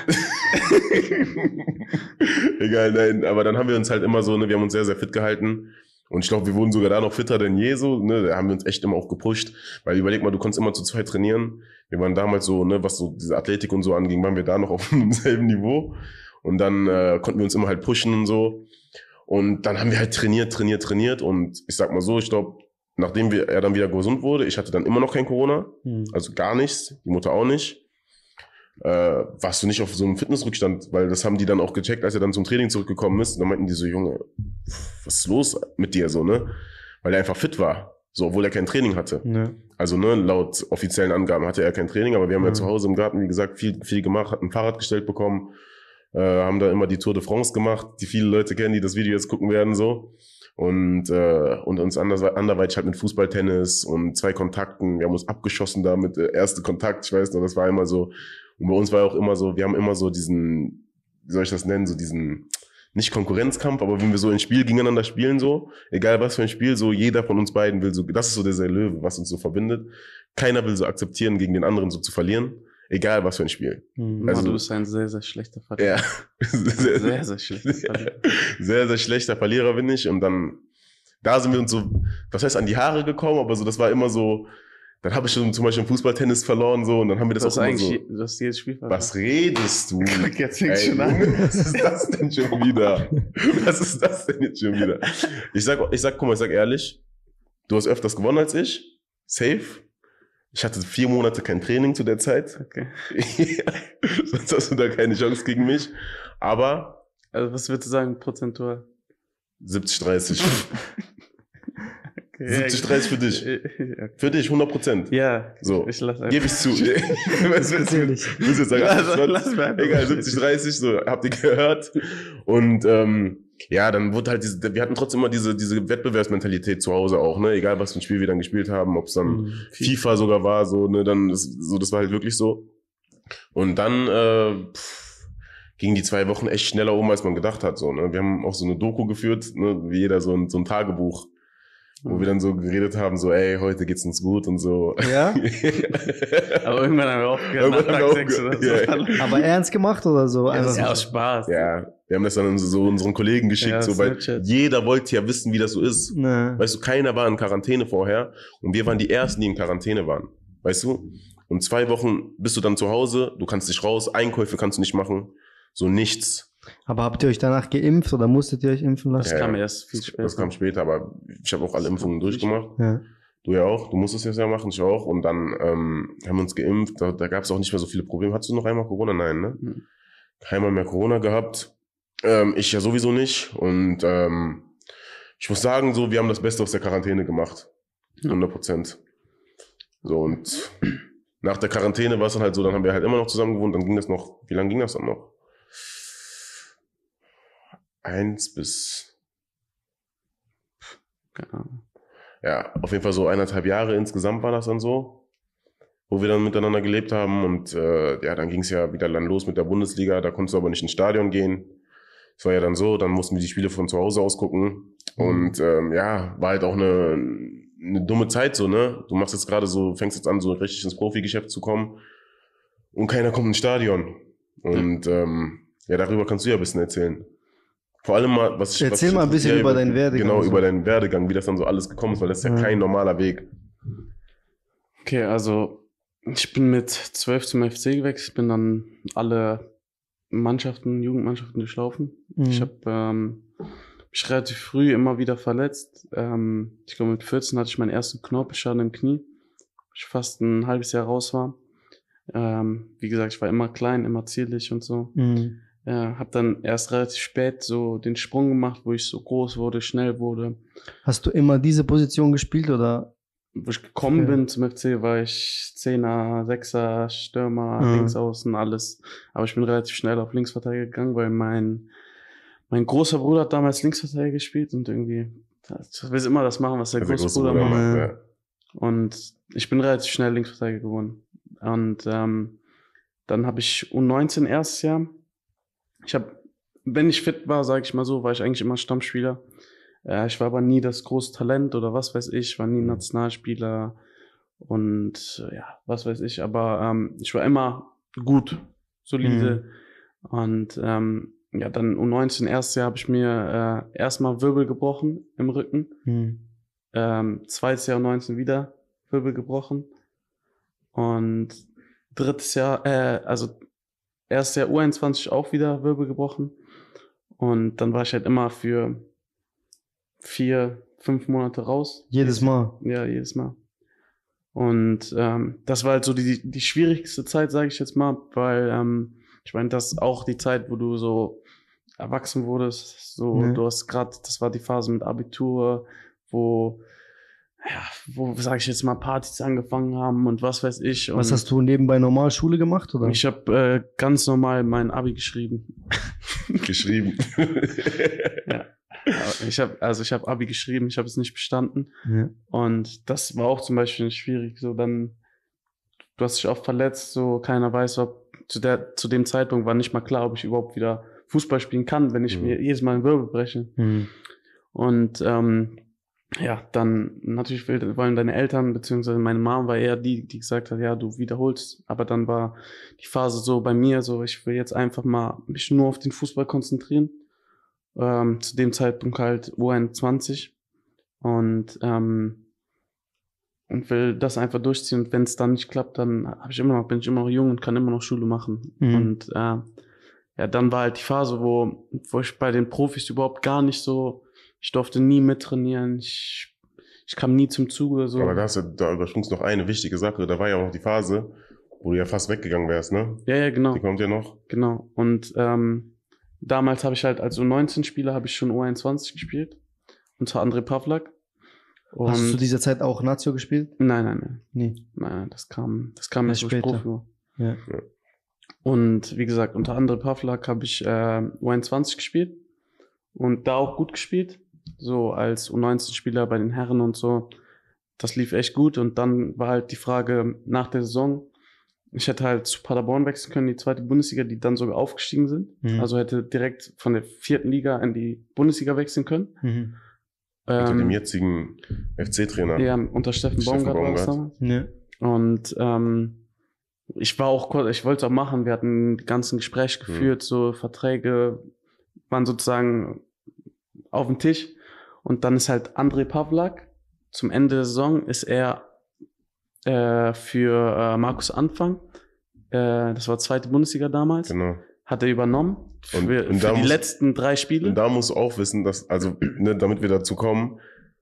Egal, nein. Aber dann haben wir uns halt immer so, ne, wir haben uns sehr, sehr fit gehalten. Und ich glaube, wir wurden sogar da noch fitter denn je so, ne? Da haben wir uns echt immer auch gepusht. Weil überleg mal, du konntest immer zu zweit trainieren. Wir waren damals so, ne, was so diese Athletik und so anging, waren wir da noch auf demselben Niveau. Und dann äh, konnten wir uns immer halt pushen und so. Und dann haben wir halt trainiert, trainiert, trainiert. Und ich sag mal so, ich glaube, nachdem wir, er dann wieder gesund wurde, ich hatte dann immer noch kein Corona. Hm. Also gar nichts, die Mutter auch nicht. Äh, warst du nicht auf so einem Fitnessrückstand, weil das haben die dann auch gecheckt, als er dann zum Training zurückgekommen ist. Und dann meinten die so, Junge, was ist los mit dir so, ne? Weil er einfach fit war, so, obwohl er kein Training hatte. Ja. Also, ne, laut offiziellen Angaben hatte er kein Training, aber wir haben Mhm. ja zu Hause im Garten, wie gesagt, viel, viel gemacht, hatten ein Fahrrad gestellt bekommen, äh, haben da immer die Tour de France gemacht, die viele Leute kennen, die das Video jetzt gucken werden, so. Und, äh, und uns anders, anderweitig halt mit Fußball, Tennis und zwei Kontakten. Wir haben uns abgeschossen da mit äh, erste Kontakt, ich weiß noch, das war immer so. Und bei uns war auch immer so, wir haben immer so diesen, wie soll ich das nennen, so diesen, nicht Konkurrenzkampf, aber wenn wir so ein Spiel gegeneinander spielen, so, egal was für ein Spiel, so jeder von uns beiden will so, das ist so der Löwe, was uns so verbindet. Keiner will so akzeptieren, gegen den anderen so zu verlieren, egal was für ein Spiel. Hm. Also- Also, du bist ein sehr, sehr schlechter Verlierer. Ja, Sehr, sehr, sehr schlechter Verlierer. sehr, sehr schlechter Verlierer bin ich. Und dann, da sind wir uns so, was heißt an die Haare gekommen, aber so, das war immer so, dann habe ich schon zum Beispiel im Fußball-Tennis verloren, so, und dann haben wir das Du hast auch immer eigentlich, so. je- du hast jedes Spiel verloren. Was redest du? Guck, jetzt fängt's Ey, schon an. Junge, was ist das denn schon wieder? Was ist das denn jetzt schon wieder? Ich sag, ich sag, guck mal, ich sag ehrlich, du hast öfters gewonnen als ich. Safe. Ich hatte vier Monate kein Training zu der Zeit. Okay. Sonst hast du da keine Chance gegen mich. Aber Also, was würdest du sagen, prozentual? siebzig dreißig. Okay, siebzig ja, dreißig für dich. Ja, Für dich hundert Prozent. ja, So. ich lasse Gebe ich zu. Was willst du? Natürlich. Willst du jetzt sagen, Lass- achtzig, lass mir einfach egal, mal siebzig dreißig, so, habt ihr gehört. Und ähm, ja, dann wurde halt diese, wir hatten trotzdem immer diese, diese Wettbewerbsmentalität zu Hause auch, ne? Egal was für ein Spiel wir dann gespielt haben, ob es dann Hm. FIFA sogar war, so, ne, dann das, so, das war halt wirklich so. Und dann äh, pff, gingen die zwei Wochen echt schneller um, als man gedacht hat, so, ne? Wir haben auch so eine Doku geführt, ne, wie jeder so ein, so ein Tagebuch, wo wir dann so geredet haben, so, ey, heute geht's uns gut und so. Ja? Aber irgendwann haben wir aufgehört, nach Irgendwann haben wir Tag sechs oder aufgehört, so. ja. Aber ernst gemacht oder so? Ja, das Einfach ist ja aus Spaß. Ja, wir haben das dann so unseren Kollegen geschickt, Ja, so, weil Snapchat. jeder wollte ja wissen, wie das so ist. Ne. Weißt du, keiner war in Quarantäne vorher und wir waren die Ersten, die in Quarantäne waren. Weißt du? Und zwei Wochen bist du dann zu Hause, du kannst nicht raus, Einkäufe kannst du nicht machen, so nichts. Aber habt ihr euch danach geimpft oder musstet ihr euch impfen lassen? Das kam erst viel Das, später. das kam später, aber ich habe auch alle Impfungen durchgemacht. Ja. Du ja auch, du musstest es ja machen, ich auch. Und dann ähm, haben wir uns geimpft, da, da gab es auch nicht mehr so viele Probleme. Hattest du noch einmal Corona? Nein, ne? Hm. Keinmal mehr Corona gehabt. Ähm, ich ja sowieso nicht. Und ähm, ich muss sagen, so, wir haben das Beste aus der Quarantäne gemacht. hundert Prozent. So, und nach der Quarantäne war es dann halt so, dann haben wir halt immer noch zusammen gewohnt. Dann ging das noch, wie lange ging das dann noch? Eins bis, Keine Ahnung. ja, auf jeden Fall so eineinhalb Jahre insgesamt war das dann so, wo wir dann miteinander gelebt haben. Und äh, ja, dann ging es ja wieder dann los mit der Bundesliga. Da konntest du aber nicht ins Stadion gehen. Es war ja dann so, dann mussten wir die Spiele von zu Hause aus gucken. Und ähm, ja, war halt auch eine, eine dumme Zeit so, ne? Du machst jetzt gerade so, fängst jetzt an, so richtig ins Profigeschäft zu kommen und keiner kommt ins Stadion. Und ähm, ja, darüber kannst du ja ein bisschen erzählen. Vor allem mal, was ich... Erzähl was ich mal ein bisschen ja, über deinen Werdegang. Genau, so. über deinen Werdegang, wie das dann so alles gekommen ist, weil das ist ja Ja. kein normaler Weg. Okay, also ich bin mit zwölf zum F C gewechselt, ich bin dann alle Mannschaften, Jugendmannschaften durchlaufen. Mhm. Ich habe ähm, mich relativ früh immer wieder verletzt. Ähm, ich glaube, mit vierzehn hatte ich meinen ersten Knorpelschaden im Knie. Ich fast ein halbes Jahr raus war. Ähm, wie gesagt, ich war immer klein, immer zierlich und so. Mhm. Äh, habe dann erst relativ spät so den Sprung gemacht, wo ich so groß wurde, schnell wurde. Hast du immer diese Position gespielt oder? Wo ich gekommen Okay. bin zum F C, war ich Zehner, Sechser, Stürmer, Mhm. Linksaußen, alles. Aber ich bin relativ schnell auf Linksverteidiger gegangen, weil mein mein großer Bruder hat damals Linksverteidiger gespielt und irgendwie, ich will immer das machen, was der Also der große große Bruder Bruder macht. macht, ja. Und ich bin relativ schnell Linksverteidiger geworden. Und ähm, dann habe ich U neunzehn erstes Jahr. Ich habe, wenn ich fit war, sage ich mal so, war ich eigentlich immer Stammspieler. Äh, ich war aber nie das große Talent oder was weiß ich, war nie Nationalspieler und äh, ja, was weiß ich. Aber ähm, ich war immer gut, solide. Und ähm, ja, dann U neunzehn erstes Jahr habe ich mir äh, erstmal Wirbel gebrochen im Rücken. Mhm. Ähm, zweites Jahr U neunzehn wieder Wirbel gebrochen. Und drittes Jahr, äh, also erstes Jahr U einundzwanzig auch wieder Wirbel gebrochen. Und dann war ich halt immer für vier, fünf Monate raus. Jedes Mal. Ja, jedes Mal. Und ähm, das war halt so die, die schwierigste Zeit, sage ich jetzt mal, weil ähm, ich meine, das ist auch die Zeit, wo du so erwachsen wurdest. So, Ja. du hast gerade, das war die Phase mit Abitur, wo, ja, wo, sage ich jetzt mal, Partys angefangen haben und was weiß ich. Und Was hast du nebenbei Normalschule gemacht, oder? ich habe äh, ganz normal mein Abi geschrieben. Geschrieben. Ja. Aber Ich habe also ich habe Abi geschrieben, ich habe es nicht bestanden. Ja. Und das war auch zum Beispiel schwierig. So dann, du hast dich oft verletzt, so keiner weiß, ob zu der zu dem Zeitpunkt war nicht mal klar, ob ich überhaupt wieder Fußball spielen kann, wenn ich Mhm. mir jedes Mal einen Wirbel breche. Mhm. Und ähm, ja, dann natürlich will, wollen deine Eltern, beziehungsweise meine Mom war eher die, die gesagt hat, ja, du wiederholst. Aber dann war die Phase so bei mir, so ich will jetzt einfach mal mich nur auf den Fußball konzentrieren. Ähm, zu dem Zeitpunkt halt U einundzwanzig und ähm, und will das einfach durchziehen. Und wenn es dann nicht klappt, dann habe ich immer noch, bin ich immer noch jung und kann immer noch Schule machen. Mhm. Und äh, ja, dann war halt die Phase, wo, wo ich bei den Profis überhaupt gar nicht so, ich durfte nie mittrainieren, ich, ich kam nie zum Zuge. So. Aber da, hast du, da übersprungst noch eine wichtige Sache. Da war ja auch noch die Phase, wo du ja fast weggegangen wärst, ne? Ja, ja, genau. Die kommt ja noch. Genau. Und ähm, damals habe ich halt als U neunzehn Spieler habe ich schon U einundzwanzig gespielt. Unter André Pavlak. Und Hast du zu dieser Zeit auch Nazio gespielt? Nein, nein, nein. Nee. Nein, das kam, das kam Ja, erst, wo ich später. Profi war. Ja. Und wie gesagt, unter André Pavlak habe ich äh, U einundzwanzig gespielt und da auch gut gespielt. So als U neunzehn Spieler bei den Herren und so. Das lief echt gut. Und dann war halt die Frage nach der Saison, ich hätte halt zu Paderborn wechseln können, die zweite Bundesliga, die dann sogar aufgestiegen sind. Mhm. Also hätte direkt von der vierten Liga in die Bundesliga wechseln können. Mhm. Unter Ähm, dem jetzigen F C-Trainer. ja, unter Steffen, Steffen Baumgart war das Baumgart. damals. Ja. Und ähm, ich war auch kurz, ich wollte es auch machen. Wir hatten die ganzen Gespräche geführt, so Verträge waren sozusagen auf dem Tisch. Und dann ist halt André Pavlak. Zum Ende der Saison ist er äh, für äh, Markus Anfang, äh, das war zweite Bundesliga damals, Genau. hat er übernommen für, Und- und für da die muss- letzten drei Spiele. Und da musst du auch wissen, dass, also, ne, damit wir dazu kommen,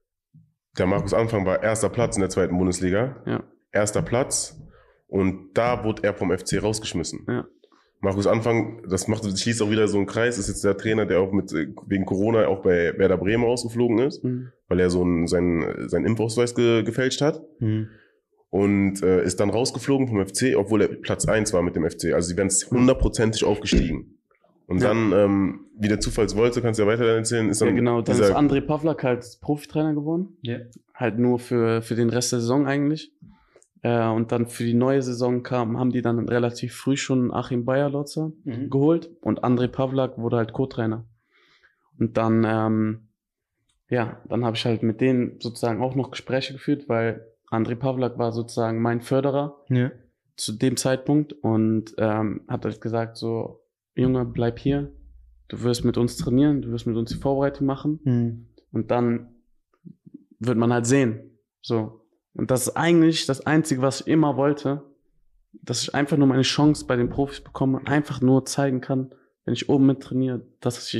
der Markus Anfang war erster Platz in der zweiten Bundesliga. Ja. Erster Platz. Und da wurde er vom F C rausgeschmissen. Ja. Markus Anfang, das macht, schließt auch wieder so einen Kreis, ist jetzt der Trainer, der auch mit, äh, wegen Corona auch bei Werder Bremen rausgeflogen ist, Mhm. weil er so einen, seinen, seinen Impfausweis ge, gefälscht hat. Mhm. Und äh, ist dann rausgeflogen vom F C, obwohl er Platz eins war mit dem F C. Also sie wären hundertprozentig aufgestiegen. Und Ja. dann, ähm, wie der Zufall wollte, kannst du ja weiter erzählen, ist dann Ja, genau, dann dieser, ist André Pavlak halt Profitrainer geworden. Ja. Halt nur für, für den Rest der Saison eigentlich. Äh, und dann für die neue Saison kam, haben die dann relativ früh schon Achim Bayerlotzer Mhm. geholt und André Pavlak wurde halt Co-Trainer. Und dann, ähm, ja, dann habe ich halt mit denen sozusagen auch noch Gespräche geführt, weil André Pavlak war sozusagen mein Förderer Ja. zu dem Zeitpunkt und ähm, hat halt gesagt so, Junge, bleib hier, du wirst mit uns trainieren, du wirst mit uns die Vorbereitung machen Mhm. und dann wird man halt sehen. So. Und das ist eigentlich das Einzige, was ich immer wollte, dass ich einfach nur meine Chance bei den Profis bekomme, einfach nur zeigen kann, wenn ich oben mit trainiere, dass ich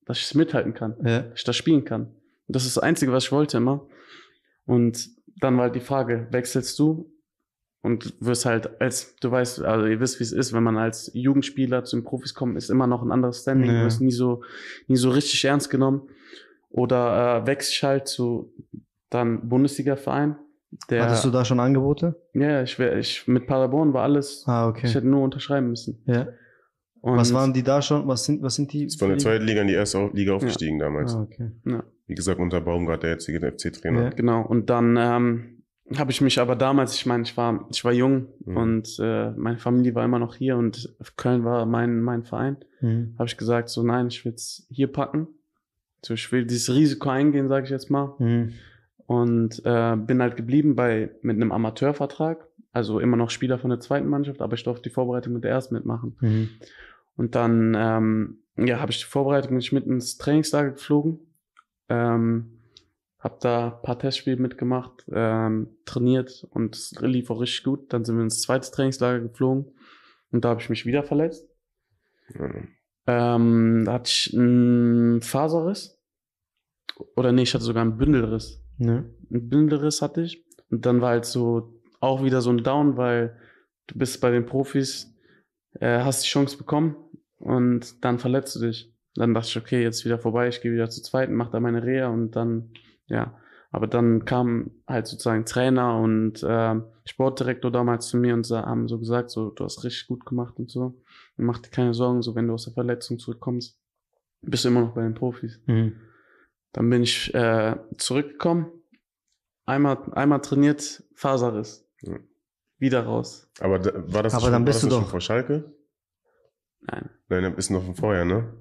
dass ich es mithalten kann, Ja. dass ich das spielen kann. Und das ist das Einzige, was ich wollte immer. Und dann war halt die Frage, wechselst du? Und wirst halt als, du weißt, also ihr wisst, wie es ist, wenn man als Jugendspieler zu den Profis kommt, ist immer noch ein anderes Standing, Ja. du wirst nie so, nie so richtig ernst genommen. Oder äh, wechsel ich halt zu dann Bundesliga-Verein. Der, Hattest du da schon Angebote? ja, ich wäre, ich, mit Paderborn war alles, Ah, okay. ich hätte nur unterschreiben müssen. Ja. Und Was waren die da schon? Was sind, was sind die? Ist von der zweiten Liga in die erste Liga aufgestiegen damals. Ah, okay. Ja, Wie gesagt, unter Baumgart, der jetzige F C-Trainer. Ja. genau. Und dann ähm, habe ich mich aber damals, ich meine, ich war, ich war jung Mhm. und äh, meine Familie war immer noch hier und Köln war mein, mein Verein. Mhm. Habe ich gesagt, so nein, ich will es hier packen. So, ich will dieses Risiko eingehen, sage ich jetzt mal. Mhm. Und äh, bin halt geblieben bei mit einem Amateurvertrag. Also immer noch Spieler von der zweiten Mannschaft, aber ich durfte die Vorbereitung mit der ersten mitmachen. Mhm. Und dann ähm, ja, habe ich die Vorbereitung bin ich mit ins Trainingslager geflogen. Ähm, habe da ein paar Testspiele mitgemacht, ähm, trainiert und es lief auch richtig gut. Dann sind wir ins zweite Trainingslager geflogen und da habe ich mich wieder verletzt. Mhm. Ähm, da hatte ich einen Faserriss. Oder nee, ich hatte sogar einen Bündelriss. Ja. Einen Bündelriss hatte ich. Und dann war halt so auch wieder so ein Down, weil du bist bei den Profis, äh, hast die Chance bekommen und dann verletzt du dich. Dann dachte ich, okay, jetzt wieder vorbei, ich gehe wieder zur zweiten, mach da meine Reha und dann, ja. Aber dann kam halt sozusagen Trainer und äh, Sportdirektor damals zu mir und sa- haben so gesagt, so, du hast richtig gut gemacht und so. Und mach dir keine Sorgen, so wenn du aus der Verletzung zurückkommst, bist du immer noch bei den Profis. Mhm. Dann bin ich äh, zurückgekommen, einmal, einmal trainiert, Faserriss. Ja. Wieder raus. Aber da, war das, Aber schon, dann war bist das du schon doch- vor Schalke? Nein. Nein, ein bisschen noch von vorher, ne?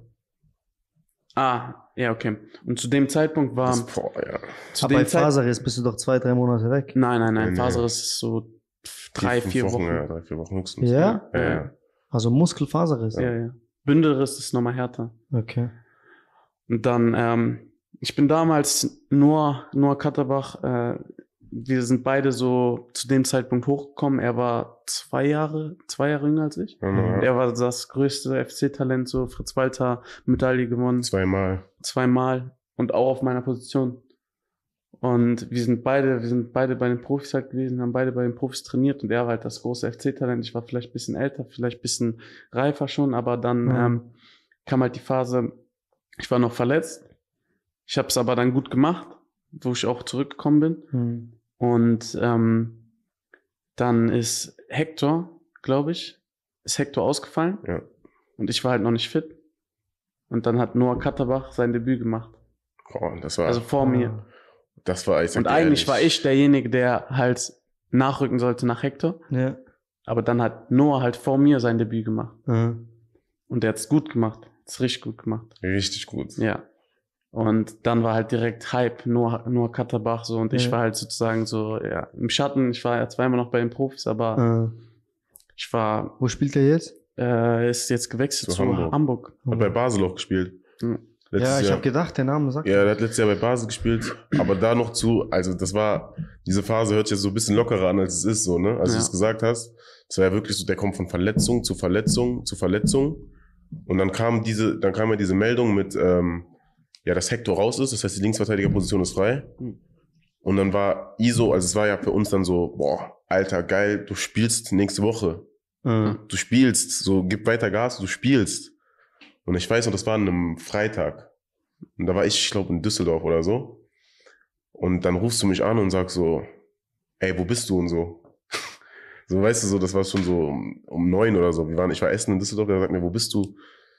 Ah, ja, okay. Und zu dem Zeitpunkt war... Das, boah, ja. zu Aber bei dem Zeit- Faserriss bist du doch zwei, drei Monate weg. Nein, nein, nein. Nee, nee. Faserriss ist so drei, fünf vier Wochen. Ja, drei, vier Wochen höchstens. Ja? Ja, ja. Also Muskelfaserriss. Ja, ja. Bündelriss ist nochmal härter. Okay. Und dann, ähm, ich bin damals nur, nur Katterbach, äh, wir sind beide so zu dem Zeitpunkt hochgekommen. Er war zwei Jahre, zwei Jahre jünger als ich. Ja. Er war das größte F C-Talent, so Fritz Walter, Medaille gewonnen, Zweimal. zweimal und auch auf meiner Position. Und wir sind beide, wir sind beide bei den Profis halt gewesen, haben beide bei den Profis trainiert und er war halt das große F C-Talent. Ich war vielleicht ein bisschen älter, vielleicht ein bisschen reifer schon, aber dann Mhm. ähm, kam halt die Phase, ich war noch verletzt. Ich habe es aber dann gut gemacht, wo ich auch zurückgekommen bin. Mhm. Und ähm, dann ist Hector, glaube ich, ist Hector ausgefallen. Ja. Und ich war halt noch nicht fit. Und dann hat Noah Katterbach sein Debüt gemacht. Boah, das war, Also vor mir. das war, ich sag Und dir eigentlich ehrlich, war ich derjenige, der halt nachrücken sollte nach Hector. Ja. Aber dann hat Noah halt vor mir sein Debüt gemacht. Mhm. Und der hat es gut gemacht. Hat's richtig gut gemacht. richtig gut. Ja. Und dann war halt direkt Hype, Noah, Noah Katterbach so. Und ich Ja. war halt sozusagen so, ja, im Schatten. Ich war ja zweimal noch bei den Profis, aber Äh, ich war, wo spielt er jetzt? äh, ist jetzt gewechselt Zu zu, Hamburg. Hamburg. Hat bei Basel auch gespielt. Mhm. Letztes Ja, ich Jahr. habe gedacht, der Name sagt. Ja, der hat letztes Jahr bei Basel gespielt, aber da noch zu, also das war, diese Phase hört sich jetzt so ein bisschen lockerer an, als es ist, so, ne? Als Ja. du es gesagt hast. Das war ja wirklich so, der kommt von Verletzung zu Verletzung zu Verletzung. Und dann kam diese, dann kam ja diese Meldung mit, ähm, ja, dass Hector raus ist, das heißt, die Linksverteidigerposition ist frei. Mhm. Und dann war Iso, also es war ja für uns dann so, boah, Alter, geil, du spielst nächste Woche. Äh, Du spielst, so, gib weiter Gas, du spielst. Und ich weiß noch, das war an einem Freitag. Und da war ich, ich glaube, in Düsseldorf oder so. Und dann rufst du mich an und sagst so, ey, wo bist du und so. So, weißt du, so, das war schon so um, um neun oder so. Wir waren, ich war essen in Düsseldorf, der sagt mir, wo bist du?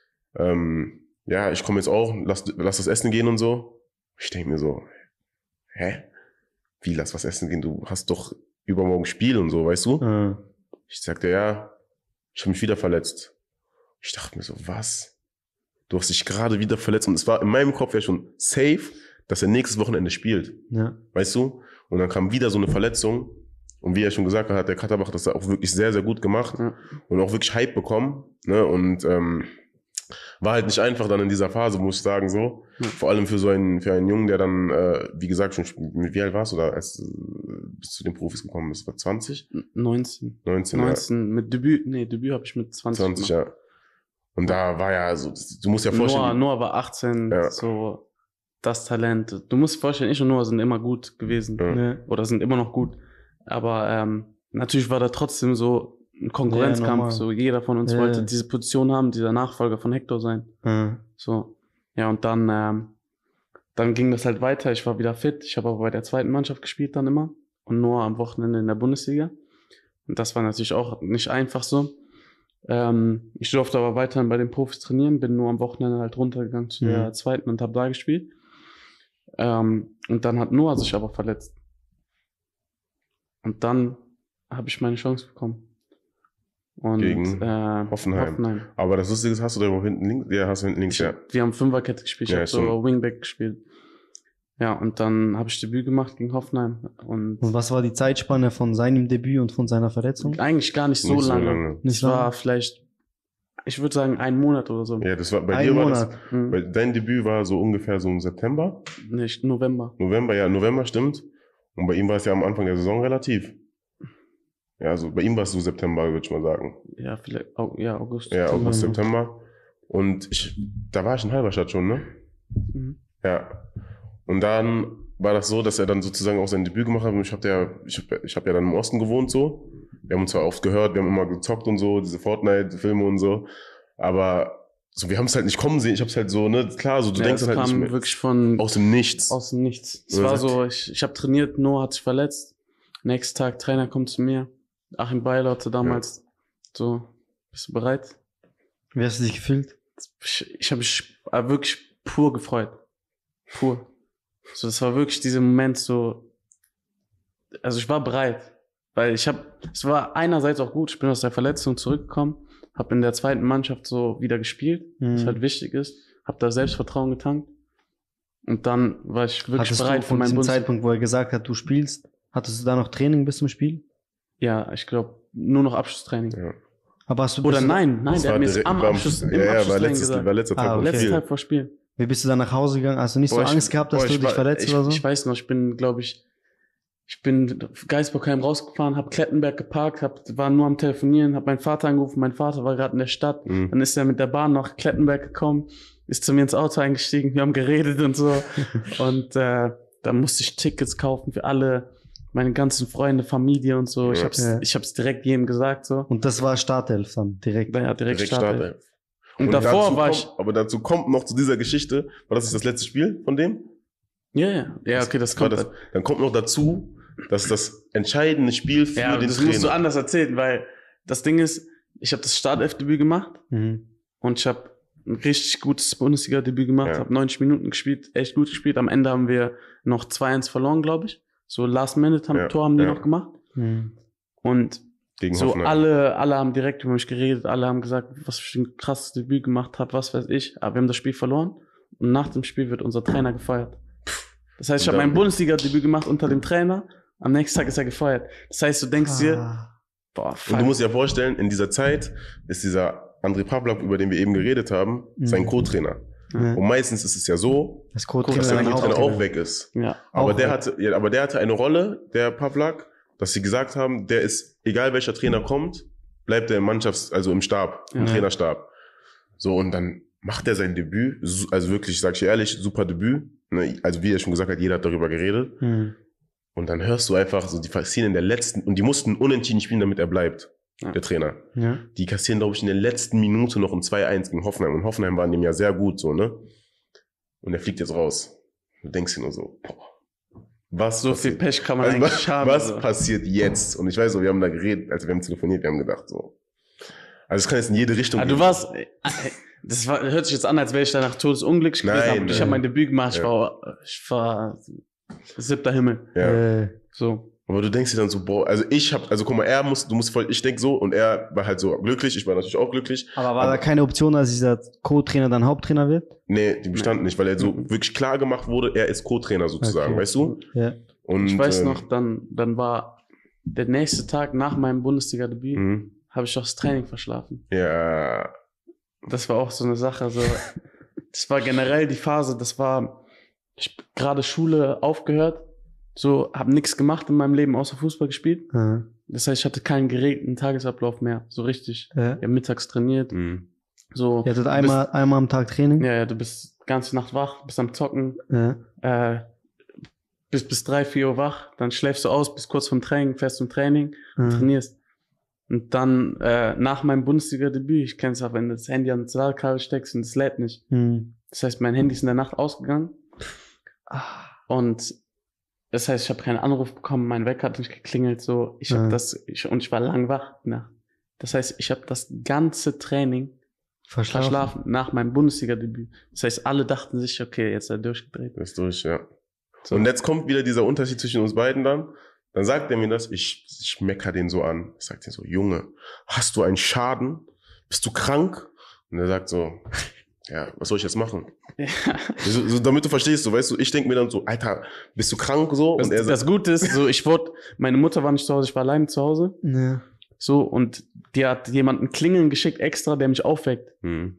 Ähm, ja, ich komme jetzt auch, lass, lass das essen gehen und so. Ich denke mir so, hä? Wie, lass was essen gehen? Du hast doch übermorgen Spiel und so, weißt du? äh, Ich sagte, ja, ich habe mich wieder verletzt. Ich dachte mir so, was? Du hast dich gerade wieder verletzt. Und es war in meinem Kopf ja schon safe, dass er nächstes Wochenende spielt. ja. Weißt du? Und dann kam wieder so eine Verletzung. Und wie er schon gesagt hat, hat der Katterbach das auch wirklich sehr, sehr gut gemacht. Ja. Und auch wirklich Hype bekommen. Ne? Und ähm, war halt nicht einfach dann in dieser Phase, muss ich sagen, so. Ja. Vor allem für so einen, für einen Jungen, der dann, äh, wie gesagt, schon, wie alt warst du da, als du bis zu den Profis gekommen bist? War zwanzig? neunzehn. neunzehn, neunzehn mit Debüt, nee, Debüt habe ich mit ja. zwanzig zwanzig, gemacht. ja. Und da war ja so, du musst ja Noah, vorstellen. Noah war achtzehn, Ja. so das Talent. Du musst dir vorstellen, ich und Noah sind immer gut gewesen. Ja. Ja. Oder sind immer noch gut. Aber ähm, natürlich war da trotzdem so ein Konkurrenzkampf. normal. So jeder von uns Ja, wollte ja. diese Position haben, dieser Nachfolger von Hector sein. Ja. So. Ja, und dann, ähm, dann ging das halt weiter. Ich war wieder fit. Ich habe aber bei der zweiten Mannschaft gespielt dann immer. Und Noah am Wochenende in der Bundesliga. Und das war natürlich auch nicht einfach so. Ähm, ich durfte aber weiterhin bei den Profis trainieren, bin nur am Wochenende halt runtergegangen zu Mhm. der zweiten und habe da gespielt. Ähm, und dann hat Noah sich aber verletzt. Und dann habe ich meine Chance bekommen. Und, Gegen äh, Hoffenheim. Hoffenheim. Aber das Lustige ist, hast du da überhaupt hinten links? Ja, hast du hinten links, Ich, ja. Wir haben Fünferkette gespielt, ich Ja, habe so stimmt. Wingback gespielt. Ja, und dann habe ich Debüt gemacht gegen Hoffenheim. Und Und was war die Zeitspanne von seinem Debüt und von seiner Verletzung? eigentlich gar nicht so Nicht so lange. lange. Nicht Es war lange? vielleicht, ich würde sagen, ein Monat oder so. Ja, das war, bei Ein dir war Monat. das, Mhm. bei, dein Debüt war so ungefähr so im September, Nicht November. November, ja, November stimmt. Und bei ihm war es ja am Anfang der Saison relativ. Ja, also bei ihm war es so September, würde ich mal sagen. Ja, vielleicht, Au- ja, August. Ja, August, Mhm. September. Und ich, da war ich in Halberstadt schon, ne? Mhm. Ja. Und dann war das so, dass er dann sozusagen auch sein Debüt gemacht hat. Und ich habe ja, ich hab, ich hab ja dann im Osten gewohnt so. Wir haben uns zwar oft gehört, wir haben immer gezockt und so, diese Fortnite-Filme und so. Aber so, wir haben es halt nicht kommen sehen. Ich hab's halt so, ne, klar, so du Ja, denkst es dann halt kam nicht mehr. wirklich von Aus dem Nichts. aus dem Nichts. Es Oder war sagt- so, ich, ich habe trainiert, Noah hat sich verletzt. Nächsten Tag, Trainer kommt zu mir. Achim Beiler hatte damals so, bist du bereit? Wie hast du dich gefühlt? Ich, ich habe mich äh, wirklich pur gefreut. Pur. So, das war wirklich dieser Moment so, also ich war bereit. Weil ich habe, es war einerseits auch gut, ich bin aus der Verletzung zurückgekommen, habe in der zweiten Mannschaft so wieder gespielt, was Mhm. halt wichtig ist, habe da Selbstvertrauen getankt. Und dann war ich wirklich Hattest bereit du für von meinen diesem Bund. Zeitpunkt, wo er gesagt hat, du spielst, hattest du da noch Training bis zum Spiel? Ja, ich glaube, nur noch Abschlusstraining. Ja. Aber hast du Oder bist du- nein, nein, Das der war hat mir direkt- am war Abschluss, im ja, ja, war Abschlusstraining letztes, gesagt. war letzter Tag Ah, vom okay. Letzter Spiel. Tag vor Spiel. Wie bist du dann nach Hause gegangen? Hast du nicht so Boah, ich- Angst gehabt, dass boah, du ich dich war- verletzt ich, oder so? Ich weiß noch, ich bin, glaube ich, ich bin Geisbockheim rausgefahren, habe Klettenberg geparkt, hab, war nur am Telefonieren, habe meinen Vater angerufen, mein Vater war gerade in der Stadt, Mhm. dann ist er mit der Bahn nach Klettenberg gekommen, ist zu mir ins Auto eingestiegen, wir haben geredet und so und äh, da musste ich Tickets kaufen für alle, meine ganzen Freunde, Familie und so, ich Ja. hab's, Ja. ich hab's direkt jedem gesagt so, Und das war Startelf dann, direkt. ja, direkt, Direkt Startelf. Startelf. Und, davor dazu war kommt, ich, Aber dazu kommt noch zu dieser Geschichte, war das nicht das letzte Spiel von dem? ja, ja, ja, okay, das War kommt. das, dann kommt noch dazu, dass das entscheidende Spiel für Ja, den das Trainer. musst du anders erzählen, weil das Ding ist, ich habe das Startelf-Debüt gemacht Mhm. und ich habe ein richtig gutes Bundesliga-Debüt gemacht, Ja. habe neunzig Minuten gespielt, echt gut gespielt. Am Ende haben wir noch zwei eins verloren, glaube ich. So Last Minute haben Ja, Tor haben die ja. noch gemacht. Mhm. Und Gegen so Hoffenheim. alle, alle haben direkt über mich geredet, alle haben gesagt, was für ein krasses Debüt gemacht habe, was weiß ich. Aber wir haben das Spiel verloren und nach dem Spiel wird unser Trainer gefeuert. Das heißt, ich Und habe dann- mein Bundesliga-Debüt gemacht unter dem Trainer, am nächsten Tag ist er gefeuert. Das heißt, du denkst dir, Ah. boah, fuck. Und du musst dir ja vorstellen, in dieser Zeit ist dieser André Pavlak, über den wir eben geredet haben, Mhm. sein Co-Trainer. Ja. Und meistens ist es ja so, Das dass Co-Trainer der dann Co-Trainer auch auch weg ist. ja. Aber Auch der, weg. hatte, ja, aber der hatte eine Rolle, der Pavlak, dass sie gesagt haben, der ist, egal welcher Trainer kommt, bleibt er im Mannschafts-, also im Stab, im Ja. Trainerstab. So, und dann macht er sein Debüt, su- also wirklich, sag ich dir ehrlich, super Debüt. Ne, also wie er schon gesagt hat, jeder hat darüber geredet. Mhm. Und dann hörst du einfach so, die passieren in der letzten, und die mussten unentschieden spielen, damit er bleibt, Ja. der Trainer. Ja. Die kassieren, glaube ich, in der letzten Minute noch ein zwei eins gegen Hoffenheim. Und Hoffenheim war in dem Jahr sehr gut, so, ne? Und er fliegt jetzt raus. Du denkst dir nur so, boah, was So passiert? viel Pech kann man Also, eigentlich was, haben. was so. passiert jetzt? Und ich weiß so, wir haben da geredet, also wir haben telefoniert, wir haben gedacht so. Also es kann jetzt in jede Richtung Ah, du warst, äh, das war, hört sich jetzt an, als wäre ich danach todesunglücklich gewesen, Nein, aber ich nein. habe mein Debüt gemacht, ich Ja. war, ich war siebter Himmel. Ja. Äh, So. Aber du denkst dir dann so, boah, also ich hab, also guck mal, er muss, du musst voll, ich denk so, und er war halt so glücklich, ich war natürlich auch glücklich. aber war Aber- da keine Option, dass dieser Co-Trainer dann Haupttrainer wird? Nee, die bestand nicht, weil er so Mhm. wirklich klar gemacht wurde, er ist Co-Trainer sozusagen, Okay. weißt du? Ja. Und, Ich weiß ähm, noch, dann, dann war der nächste Tag nach meinem Bundesliga-Debüt, mhm. habe ich auch das Training verschlafen. Ja, Das war auch so eine Sache, so, das war generell die Phase, das war, ich hab gerade Schule aufgehört, so, habe nichts gemacht in meinem Leben, außer Fußball gespielt. Ja. Das heißt, ich hatte keinen geregelten Tagesablauf mehr, so richtig. Ja. Ich habe mittags trainiert, mhm. So, Ihr hattet du einmal, einmal am Tag Training? bist, ja, ja, du bist die ganze Nacht wach, bist am Zocken, Ja. äh, bist bis drei, vier Uhr wach, dann schläfst du aus, bis kurz vom Training, fährst zum Training, Ja. trainierst. Und dann äh, nach meinem Bundesliga-Debüt, ich kenn's auch, wenn du das Handy an das Ladekabel steckst und es lädt nicht. Hm. Das heißt, mein Handy ist in der Nacht ausgegangen Ah. und das heißt, ich habe keinen Anruf bekommen, mein Wecker hat nicht geklingelt, so. Ich habe Ja. das, ich, und ich war lang wach. Na. Das heißt, ich habe das ganze Training Verschlafen. verschlafen nach meinem Bundesliga-Debüt. Das heißt, alle dachten sich, okay, jetzt ist er durchgedreht. Das ist durch, ja. So. Und jetzt kommt wieder dieser Unterschied zwischen uns beiden dann. Dann sagt er mir das, ich, ich mecker den so an. Ich sag den so, Junge, hast du einen Schaden? Bist du krank? Und er sagt so, ja, was soll ich jetzt machen? Ja. So, so, damit du verstehst, so, weißt du, ich denke mir dann so, Alter, bist du krank so? Das, Und er das sagt, Gute ist, so, ich wurde, meine Mutter war nicht zu Hause, ich war alleine zu Hause. Ja. So, und die hat jemanden klingeln geschickt extra, der mich aufweckt. hm,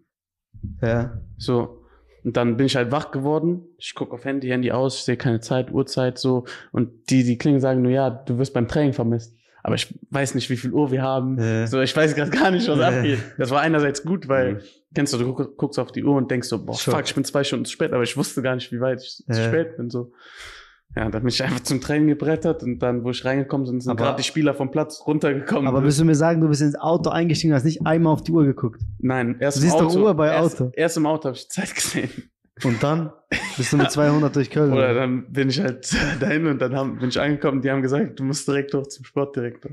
Ja. So. Und dann bin ich halt wach geworden. Ich gucke auf Handy, Handy aus, ich sehe keine Zeit, Uhrzeit, so. Und die, die klingen, sagen nur, ja, du wirst beim Training vermisst. Aber ich weiß nicht, wie viel Uhr wir haben. Ja. So, ich weiß gerade gar nicht, was Ja. abgeht. Das war einerseits gut, weil, Mhm. kennst du, du guck- guckst auf die Uhr und denkst so, boah, Schock. fuck, ich bin zwei Stunden zu spät, aber ich wusste gar nicht, wie weit ich zu Ja. spät bin, so. Ja, dann bin ich einfach zum Training gebrettert und dann, wo ich reingekommen bin, sind Aber- gerade die Spieler vom Platz runtergekommen. Aber willst du mir sagen, du bist ins Auto eingestiegen und hast nicht einmal auf die Uhr geguckt? Nein, erst Du im siehst doch Auto. Uhr bei erst, Auto. Erst im Auto habe ich die Zeit gesehen. Und dann bist du mit zweihundert durch Köln. Oder dann bin ich halt dahin und dann haben, bin ich angekommen, die haben gesagt, du musst direkt hoch zum Sportdirektor.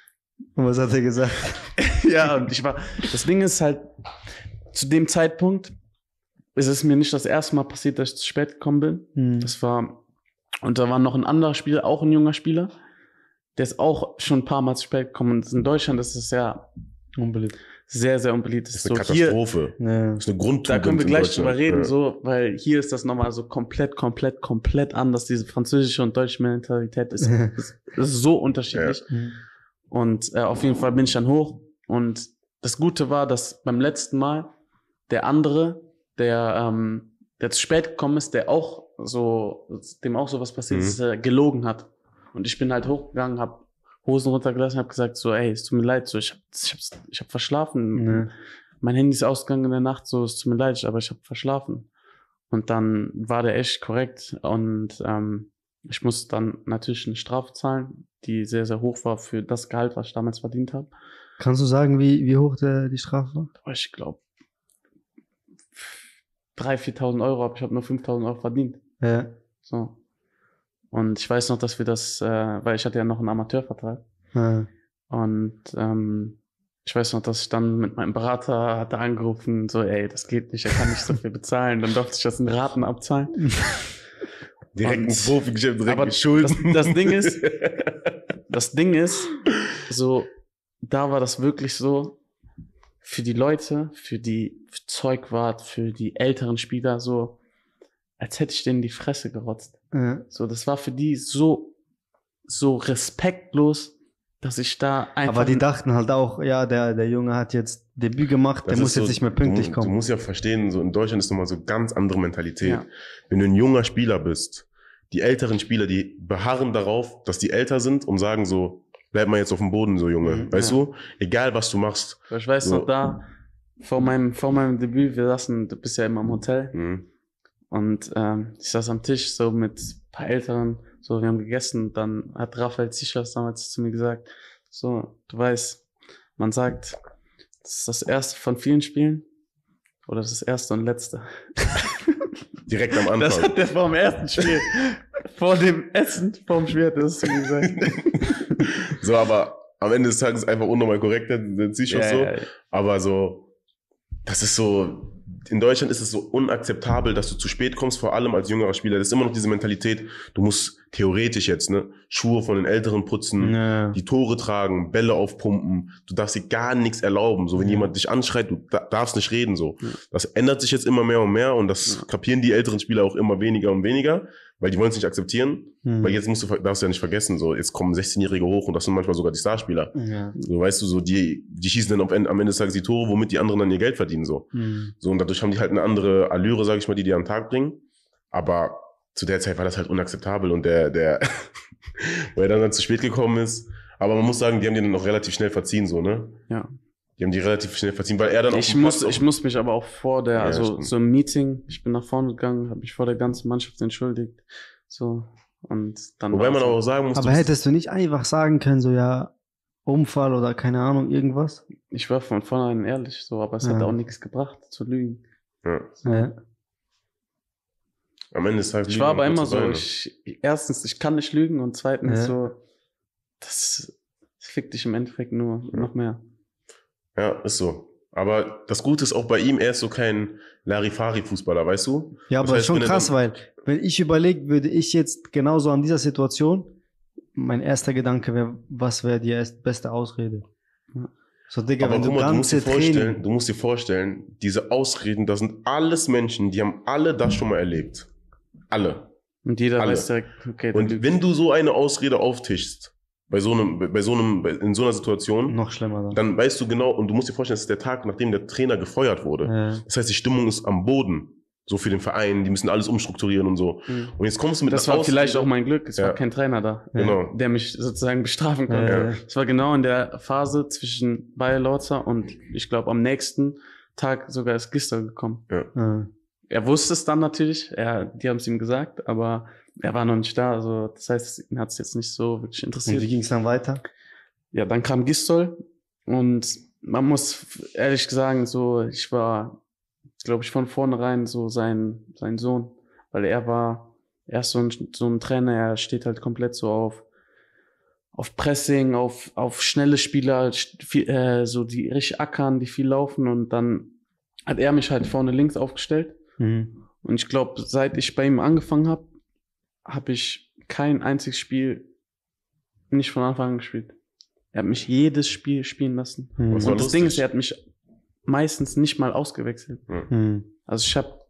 Und was hat er gesagt? Ja, und ich war, das Ding ist halt, zu dem Zeitpunkt ist es mir nicht das erste Mal passiert, dass ich zu spät gekommen bin. Hm. Das war, und da war noch ein anderer Spieler, auch ein junger Spieler, der ist auch schon ein paar Mal zu spät gekommen. Und in Deutschland ist es ja Unbeliebt. sehr, sehr unbeliebt. das ist so eine hier, Katastrophe. Ja. Das ist eine Grundtugend. da können wir in gleich Deutschland. drüber reden, Ja. so, weil hier ist das nochmal so komplett, komplett, komplett anders. Diese französische und deutsche Mentalität ist, ist, ist so unterschiedlich. Hm. Und äh, auf jeden Fall bin ich dann hoch. Und das Gute war, dass beim letzten Mal der andere, der, ähm, der zu spät gekommen ist, der auch so, dem auch sowas passiert Mhm. ist, äh, gelogen hat. Und ich bin halt hochgegangen, hab Hosen runtergelassen, hab gesagt so, ey, es tut mir leid, so, ich hab, ich hab, ich hab verschlafen. Ja. Mein Handy ist ausgegangen in der Nacht, so, es tut mir leid, aber ich hab verschlafen. Und dann war der echt korrekt und ähm, ich musste dann natürlich eine Strafe zahlen, die sehr, sehr hoch war für das Gehalt, was ich damals verdient habe. Kannst du sagen, wie, wie hoch der, die Strafe war? Aber ich glaube, dreitausend, viertausend Euro, aber ich habe nur fünftausend Euro verdient. Ja. So. Und ich weiß noch, dass wir das, äh, weil ich hatte ja noch einen Amateurvertrag. Ja. Und ähm, ich weiß noch, dass ich dann mit meinem Berater hatte angerufen, so, ey, das geht nicht, er kann nicht so viel bezahlen. Dann durfte ich das in Raten abzahlen. Direkt Und- ins Profi-Geschäft, direkt aber mit Schulden. Das, das Ding ist, das Ding ist, so, da war das wirklich so, für die Leute, für die Zeugwart, für die älteren Spieler, so, als hätte ich denen in die Fresse gerotzt. Ja. So, das war für die so, so respektlos, dass ich da einfach. Aber die dachten halt auch, ja, der, der Junge hat jetzt Debüt gemacht, der Das muss ist jetzt so- nicht mehr pünktlich du, kommen. Du musst ja verstehen, so in Deutschland ist nochmal so ganz andere Mentalität. Ja. Wenn du ein junger Spieler bist, die älteren Spieler, die beharren darauf, dass die älter sind und sagen so, bleib mal jetzt auf dem Boden, so Junge. Mhm, weißt ja. du? Egal, was du machst. Ich weiß So. noch da, vor meinem, vor meinem Debüt, wir saßen, du bist ja immer im Hotel. Mhm. Und ähm, ich saß am Tisch so mit ein paar Älteren, so wir haben gegessen. Dann hat Raphael Zichas damals zu mir gesagt, so, du weißt, man sagt, das ist das erste von vielen Spielen oder das ist das erste und letzte. Direkt am Das Anfang. hat der vor dem ersten Spiel, vor dem Essen, vor dem Spiel hat er das zu mir gesagt. So, aber am Ende des Tages einfach unnormal korrekt, der, der Zischos so. ja, ja. Aber so, das ist so, in Deutschland ist es so unakzeptabel, dass du zu spät kommst, vor allem als jüngerer Spieler. Das ist immer noch diese Mentalität, du musst theoretisch jetzt, ne, Schuhe von den Älteren putzen, Ja. die Tore tragen, Bälle aufpumpen. Du darfst dir gar nichts erlauben. So, wenn Ja. jemand dich anschreit, du da- darfst nicht reden, so. Ja. Das ändert sich jetzt immer mehr und mehr und das Ja. kapieren die älteren Spieler auch immer weniger und weniger, weil die wollen es nicht akzeptieren. Hm. Weil jetzt musst du, darfst du ja nicht vergessen, so, jetzt kommen sechzehnjährige hoch und das sind manchmal sogar die Starspieler. Ja. So, weißt du, so, die, die schießen dann auf, am Ende des Tages die Tore, womit die anderen dann ihr Geld verdienen, so. Hm. So, und dadurch haben die halt eine andere Allüre, sag ich mal, die die an den Tag bringen. Aber zu der Zeit war das halt unakzeptabel und der, der, weil er dann, dann zu spät gekommen ist. Aber man muss sagen, die haben den dann auch relativ schnell verziehen, so, ne? Ja. Die haben die relativ schnell verziehen, weil er dann Ich auf dem muss, Platz ich auch- muss mich aber auch vor der, Ja, also stimmt. so im Meeting, ich bin nach vorne gegangen, habe mich vor der ganzen Mannschaft entschuldigt. So, und dann. Wobei war man es aber auch sagen muss, Aber du bist- hättest du nicht einfach sagen können, so ja, Unfall oder keine Ahnung, irgendwas? Ich war von vornherein ehrlich, so, aber es Ja. hat auch nichts gebracht, zu lügen. ja, Ja. am Ende des Tages Ich lügen war aber nur immer zu so, sein, ne? ich, erstens, ich kann nicht lügen und zweitens Ja. so, das fickt dich im Endeffekt nur Ja. noch mehr. Ja, ist so. Aber das Gute ist auch bei ihm, er ist so kein Larifari-Fußballer, weißt du? Ja, Das aber heißt, schon wenn er krass, dann- weil wenn ich überlege, würde ich jetzt genauso an dieser Situation, mein erster Gedanke wäre, was wäre die erst beste Ausrede? Ja. So, Digga, Aber wenn guck du mal, du musst dir ganze vorstellen, Training... du musst dir vorstellen, diese Ausreden, das sind alles Menschen, die haben alle das schon mal erlebt. Alle. Und jeder Alle. weiß direkt, okay, der Und lügt. wenn du so eine Ausrede auftischst, bei so einem, bei so einem, in so einer Situation, Noch schlimmer dann. dann weißt du genau, und du musst dir vorstellen, das ist der Tag, nachdem der Trainer gefeuert wurde. Ja. Das heißt, die Stimmung ist am Boden. So für den Verein, die müssen alles umstrukturieren und so. Mhm. Und jetzt kommst du mit Das einer war vielleicht Ausrede- auch mein Glück, es Ja. war kein Trainer da, Genau. der mich sozusagen bestrafen konnte. Ja. Es war genau in der Phase zwischen Bayer Lorzer und ich glaube am nächsten Tag sogar ist Gisdol gekommen. Ja. Er wusste es dann natürlich, er, die haben es ihm gesagt, aber er war noch nicht da. Also das heißt, ihn hat es jetzt nicht so wirklich Und interessiert. wie ging es dann weiter? Ja, dann kam Gisdol und man muss ehrlich sagen, so ich war, glaube ich, von vornherein so sein sein Sohn, weil er war, er ist so ein, so ein Trainer, er steht halt komplett so auf auf Pressing, auf auf schnelle Spieler, viel, äh, so die richtig ackern, die viel laufen und dann hat er mich halt vorne links aufgestellt. Mhm. Und ich glaube, seit ich bei ihm angefangen habe, habe ich kein einziges Spiel nicht von Anfang an gespielt. Er hat mich jedes Spiel spielen lassen. Mhm. Was war Und das lustig? Ding ist, er hat mich meistens nicht mal ausgewechselt. Mhm. Also ich habe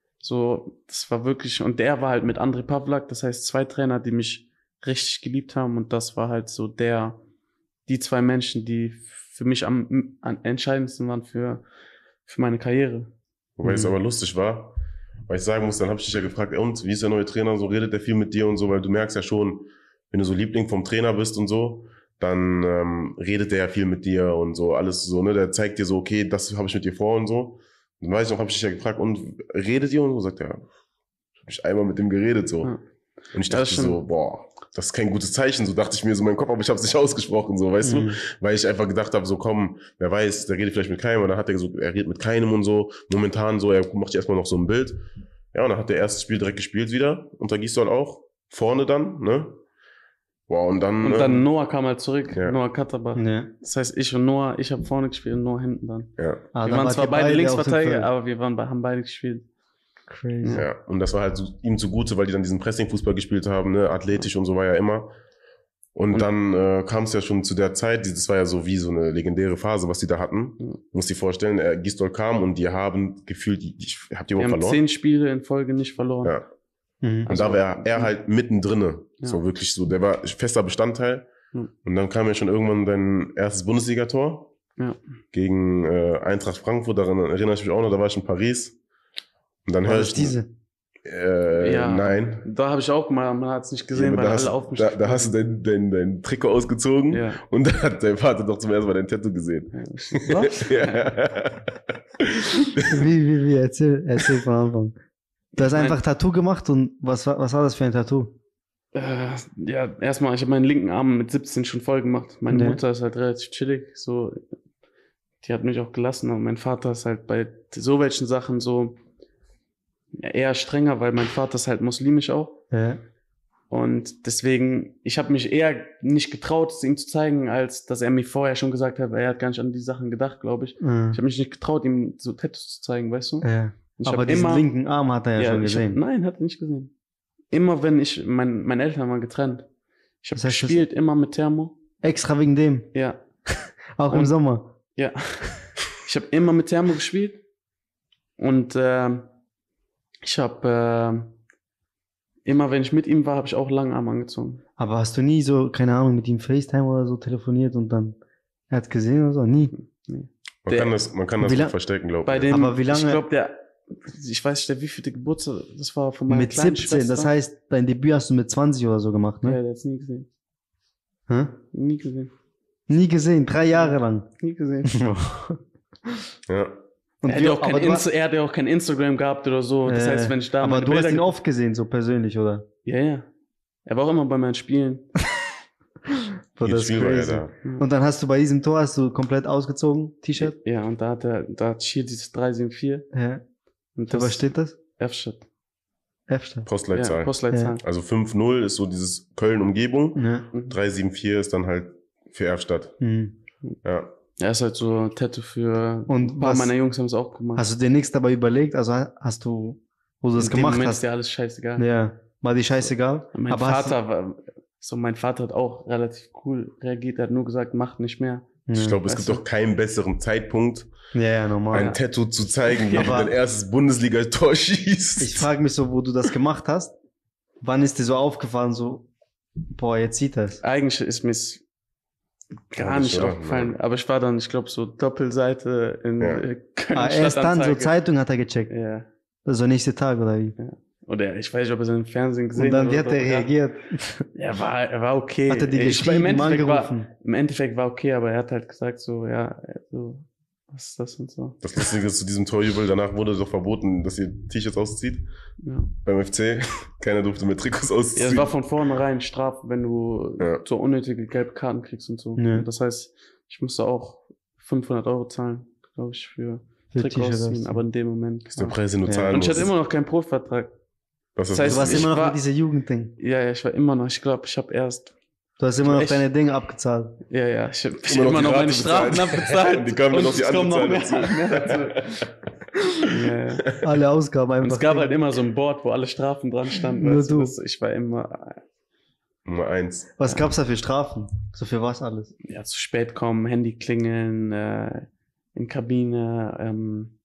so, das war wirklich, und der war halt mit André Pavlak, das heißt zwei Trainer, die mich richtig geliebt haben und das war halt so der, die zwei Menschen, die für mich am, am entscheidendsten waren für, für meine Karriere. Wobei es Mhm. aber lustig war, weil ich sagen muss, dann habe ich dich ja gefragt, ey, und wie ist der neue Trainer? So redet der viel mit dir und so, weil du merkst ja schon, wenn du so Liebling vom Trainer bist und so, dann ähm, redet der ja viel mit dir und so, alles so, ne? Der zeigt dir so, okay, das habe ich mit dir vor und so. Dann weiß ich noch, habe ich dich ja gefragt, und redet ihr? Und so sagt er, habe ich einmal mit dem geredet so. Ja. Und ich Ja, dachte das so, boah, das ist kein gutes Zeichen, so dachte ich mir so in meinem Kopf, aber ich habe es nicht ausgesprochen, so, weißt du? Mhm. Weil ich einfach gedacht habe, so komm, wer weiß, der redet vielleicht mit keinem. Und dann hat er so, er redet mit keinem und so. Momentan so, er macht sich erstmal noch so ein Bild. Ja, und dann hat der erste Spiel direkt gespielt wieder. Unter Gisdol auch. Vorne dann, ne? Wow, und dann. Und ne? dann Noah kam halt zurück, Ja. Noah Katterbach. Ja. Das heißt, ich und Noah, ich habe vorne gespielt und Noah hinten dann. Ja, Ah, wir da waren wart zwar ihr beide auf dem Linksverteidiger, Feld. aber wir waren, bei- haben beide gespielt. Crazy. ja. Und das war halt so, ihm zugute, weil die dann diesen Pressing-Fußball gespielt haben, ne? Athletisch und so war ja immer. Und, Und- dann äh, kam es ja schon zu der Zeit, das war ja so wie so eine legendäre Phase, was die da hatten. Ja. Du musst dir vorstellen, äh, Gisdol kam und die haben gefühlt, die, die, habt ihr Wir überhaupt haben verloren? zehn Spiele in Folge nicht verloren. Ja. Mhm. Und da war er halt mittendrin. Ja. So wirklich so, der war fester Bestandteil. Hm. Und dann kam ja schon irgendwann dein erstes Bundesligator Ja. gegen äh, Eintracht Frankfurt. Daran erinnere ich mich auch noch, da war ich in Paris. Und dann War höre das ich. diese? Äh, Ja. Nein. Da habe ich auch mal, man hat es nicht gesehen, Ja, weil da, hast, alle auf mich da, da hast du dein, dein, dein Trikot ausgezogen Ja. und da hat dein Vater doch zum ersten Mal dein Tattoo gesehen. Ja. Was? Ja. Wie, wie, wie? Erzähl, erzähl von Anfang. Du hast Nein. einfach Tattoo gemacht und was war, was war das für ein Tattoo? Äh, ja, erstmal, ich habe meinen linken Arm mit siebzehn schon voll gemacht. Meine Ja. Mutter ist halt relativ chillig, so, die hat mich auch gelassen, aber mein Vater ist halt bei so welchen Sachen so eher strenger, weil mein Vater ist halt muslimisch auch. Ja. Und deswegen, ich habe mich eher nicht getraut, es ihm zu zeigen, als dass er mir vorher schon gesagt hat, er hat gar nicht an die Sachen gedacht, glaube ich. Mhm. Ich habe mich nicht getraut, ihm so Tattoos zu zeigen, weißt du? Ja. Ich Aber hab diesen immer, linken Arm hat er ja, schon ich hab, gesehen. nein, hat er nicht gesehen. Immer wenn ich, mein, meine Eltern waren getrennt. Ich habe Das heißt, das- gespielt, immer mit Thermo. Extra wegen dem. Ja, Auch im Und- Sommer. ja. Ich habe immer mit Thermo gespielt. Und ähm, ich habe äh, immer, wenn ich mit ihm war, habe ich auch langen Arm angezogen. Aber hast du nie so, keine Ahnung, mit ihm FaceTime oder so telefoniert und dann er hat gesehen oder so? Nie. Man Der- kann das, man kann das Wie gut lang- verstecken, glaube ich. Bei dem, Aber wie lange- ich glaube, der, ich weiß nicht, der wievielte Geburtstag, das war von meiner Mit kleinen siebzehn, Schwester. das heißt, dein Debüt hast du mit zwanzig oder so gemacht, Ja, ne? der hat's nie gesehen. Hä? Nie gesehen. Nie gesehen, drei Jahre lang. Nie gesehen. Ja. Und er, hat wie- ja auch kein aber du Insta- er hat ja auch kein Instagram gehabt oder so. Das Äh, heißt, wenn ich da aber meine du hast Bilder ihn ge- oft gesehen, so persönlich, oder? Ja, ja. Er war auch immer bei meinen Spielen. Boah, Jedes Spiel war er da. Und dann hast du bei diesem Tor hast du komplett ausgezogen, T-Shirt. Ja, und da hat er, da hat Schiel dieses drei sieben vier. Ja. Und Für was steht das? F-Stadt. F-Stadt. Postleitzahl. Ja, Postleitzahl. Also fünf null ist so dieses Köln-Umgebung. Ja. Mhm. drei sieben vier ist dann halt für Erfstadt. Mhm. Ja. Er ist halt so ein Tattoo für Und ein paar was- meiner Jungs haben es auch gemacht. Hast du dir nichts dabei überlegt? Also hast du, wo du das In dem gemacht Moment hast? ist dir alles scheißegal. Ja. War dir scheißegal? Mein Aber hast Vater war, so mein Vater hat auch relativ cool reagiert. Er hat nur gesagt, mach nicht mehr. du, Ich ja. glaube, es Weißt gibt du? doch keinen besseren Zeitpunkt, Ja, ja, normal. ein Tattoo zu zeigen, wie du Aber- dein erstes Bundesliga-Tor schießt. Ich frage mich so, wo du das gemacht hast. Wann ist dir so aufgefallen, so, boah, jetzt sieht das. Eigentlich ist mir gar Ja, nicht nicht, oder? aufgefallen. Aber ich war dann, ich glaube, so Doppelseite in Ja. äh, Köln Ah, erst dann, so Stadtanzeige. Zeitung hat er gecheckt. Ja. Also nächste Tag, oder wie? Oder ich weiß nicht, ob er es im Fernsehen gesehen Und dann, hat. wie oder hat er so. reagiert? Ja, er war, er war okay. Hat er dir Ich war- im geschrieben, Endeffekt war, angerufen? Im Endeffekt war okay, aber er hat halt gesagt so, ja, so, was ist das und so. Das Lustige ist, zu diesem Torjubel, danach wurde doch verboten, dass ihr T-Shirts auszieht. Ja. Beim F C. Keiner durfte mit Trikots Ja, ausziehen. es war von vornherein Strafe, wenn du Ja. so unnötige gelbe Karten kriegst und so. Ja. Und das heißt, ich musste auch fünfhundert Euro zahlen, glaube ich, für, Für Trikot T-Shirt ausziehen. ausziehen. Aber in dem Moment. Das ist der ja. Preis, den du Ja. zahlen Und ich hatte musst. immer noch keinen Profivertrag. Das ist Das heißt, Du warst ich immer noch war- mit dieser Jugendding. Ja, ja, ich war immer noch, ich glaube, ich habe erst, Du hast immer noch Echt? deine Dinge abgezahlt. ja, ja, ich habe ich Immer hab noch immer die noch meine Rate Strafen bezahlt. abbezahlt. Die kamen dann Und noch die es kommt noch andere mehr, Zahl mehr dazu. Ja, ja. Alle Ausgaben einfach. Und es gab halt immer so ein Board, wo alle Strafen dran standen. Nur weißt du, du. das- Ich war immer, Nummer eins. Was gab's da für Strafen? So für was alles? ja, zu spät kommen, Handy klingeln, äh, in Kabine, ähm,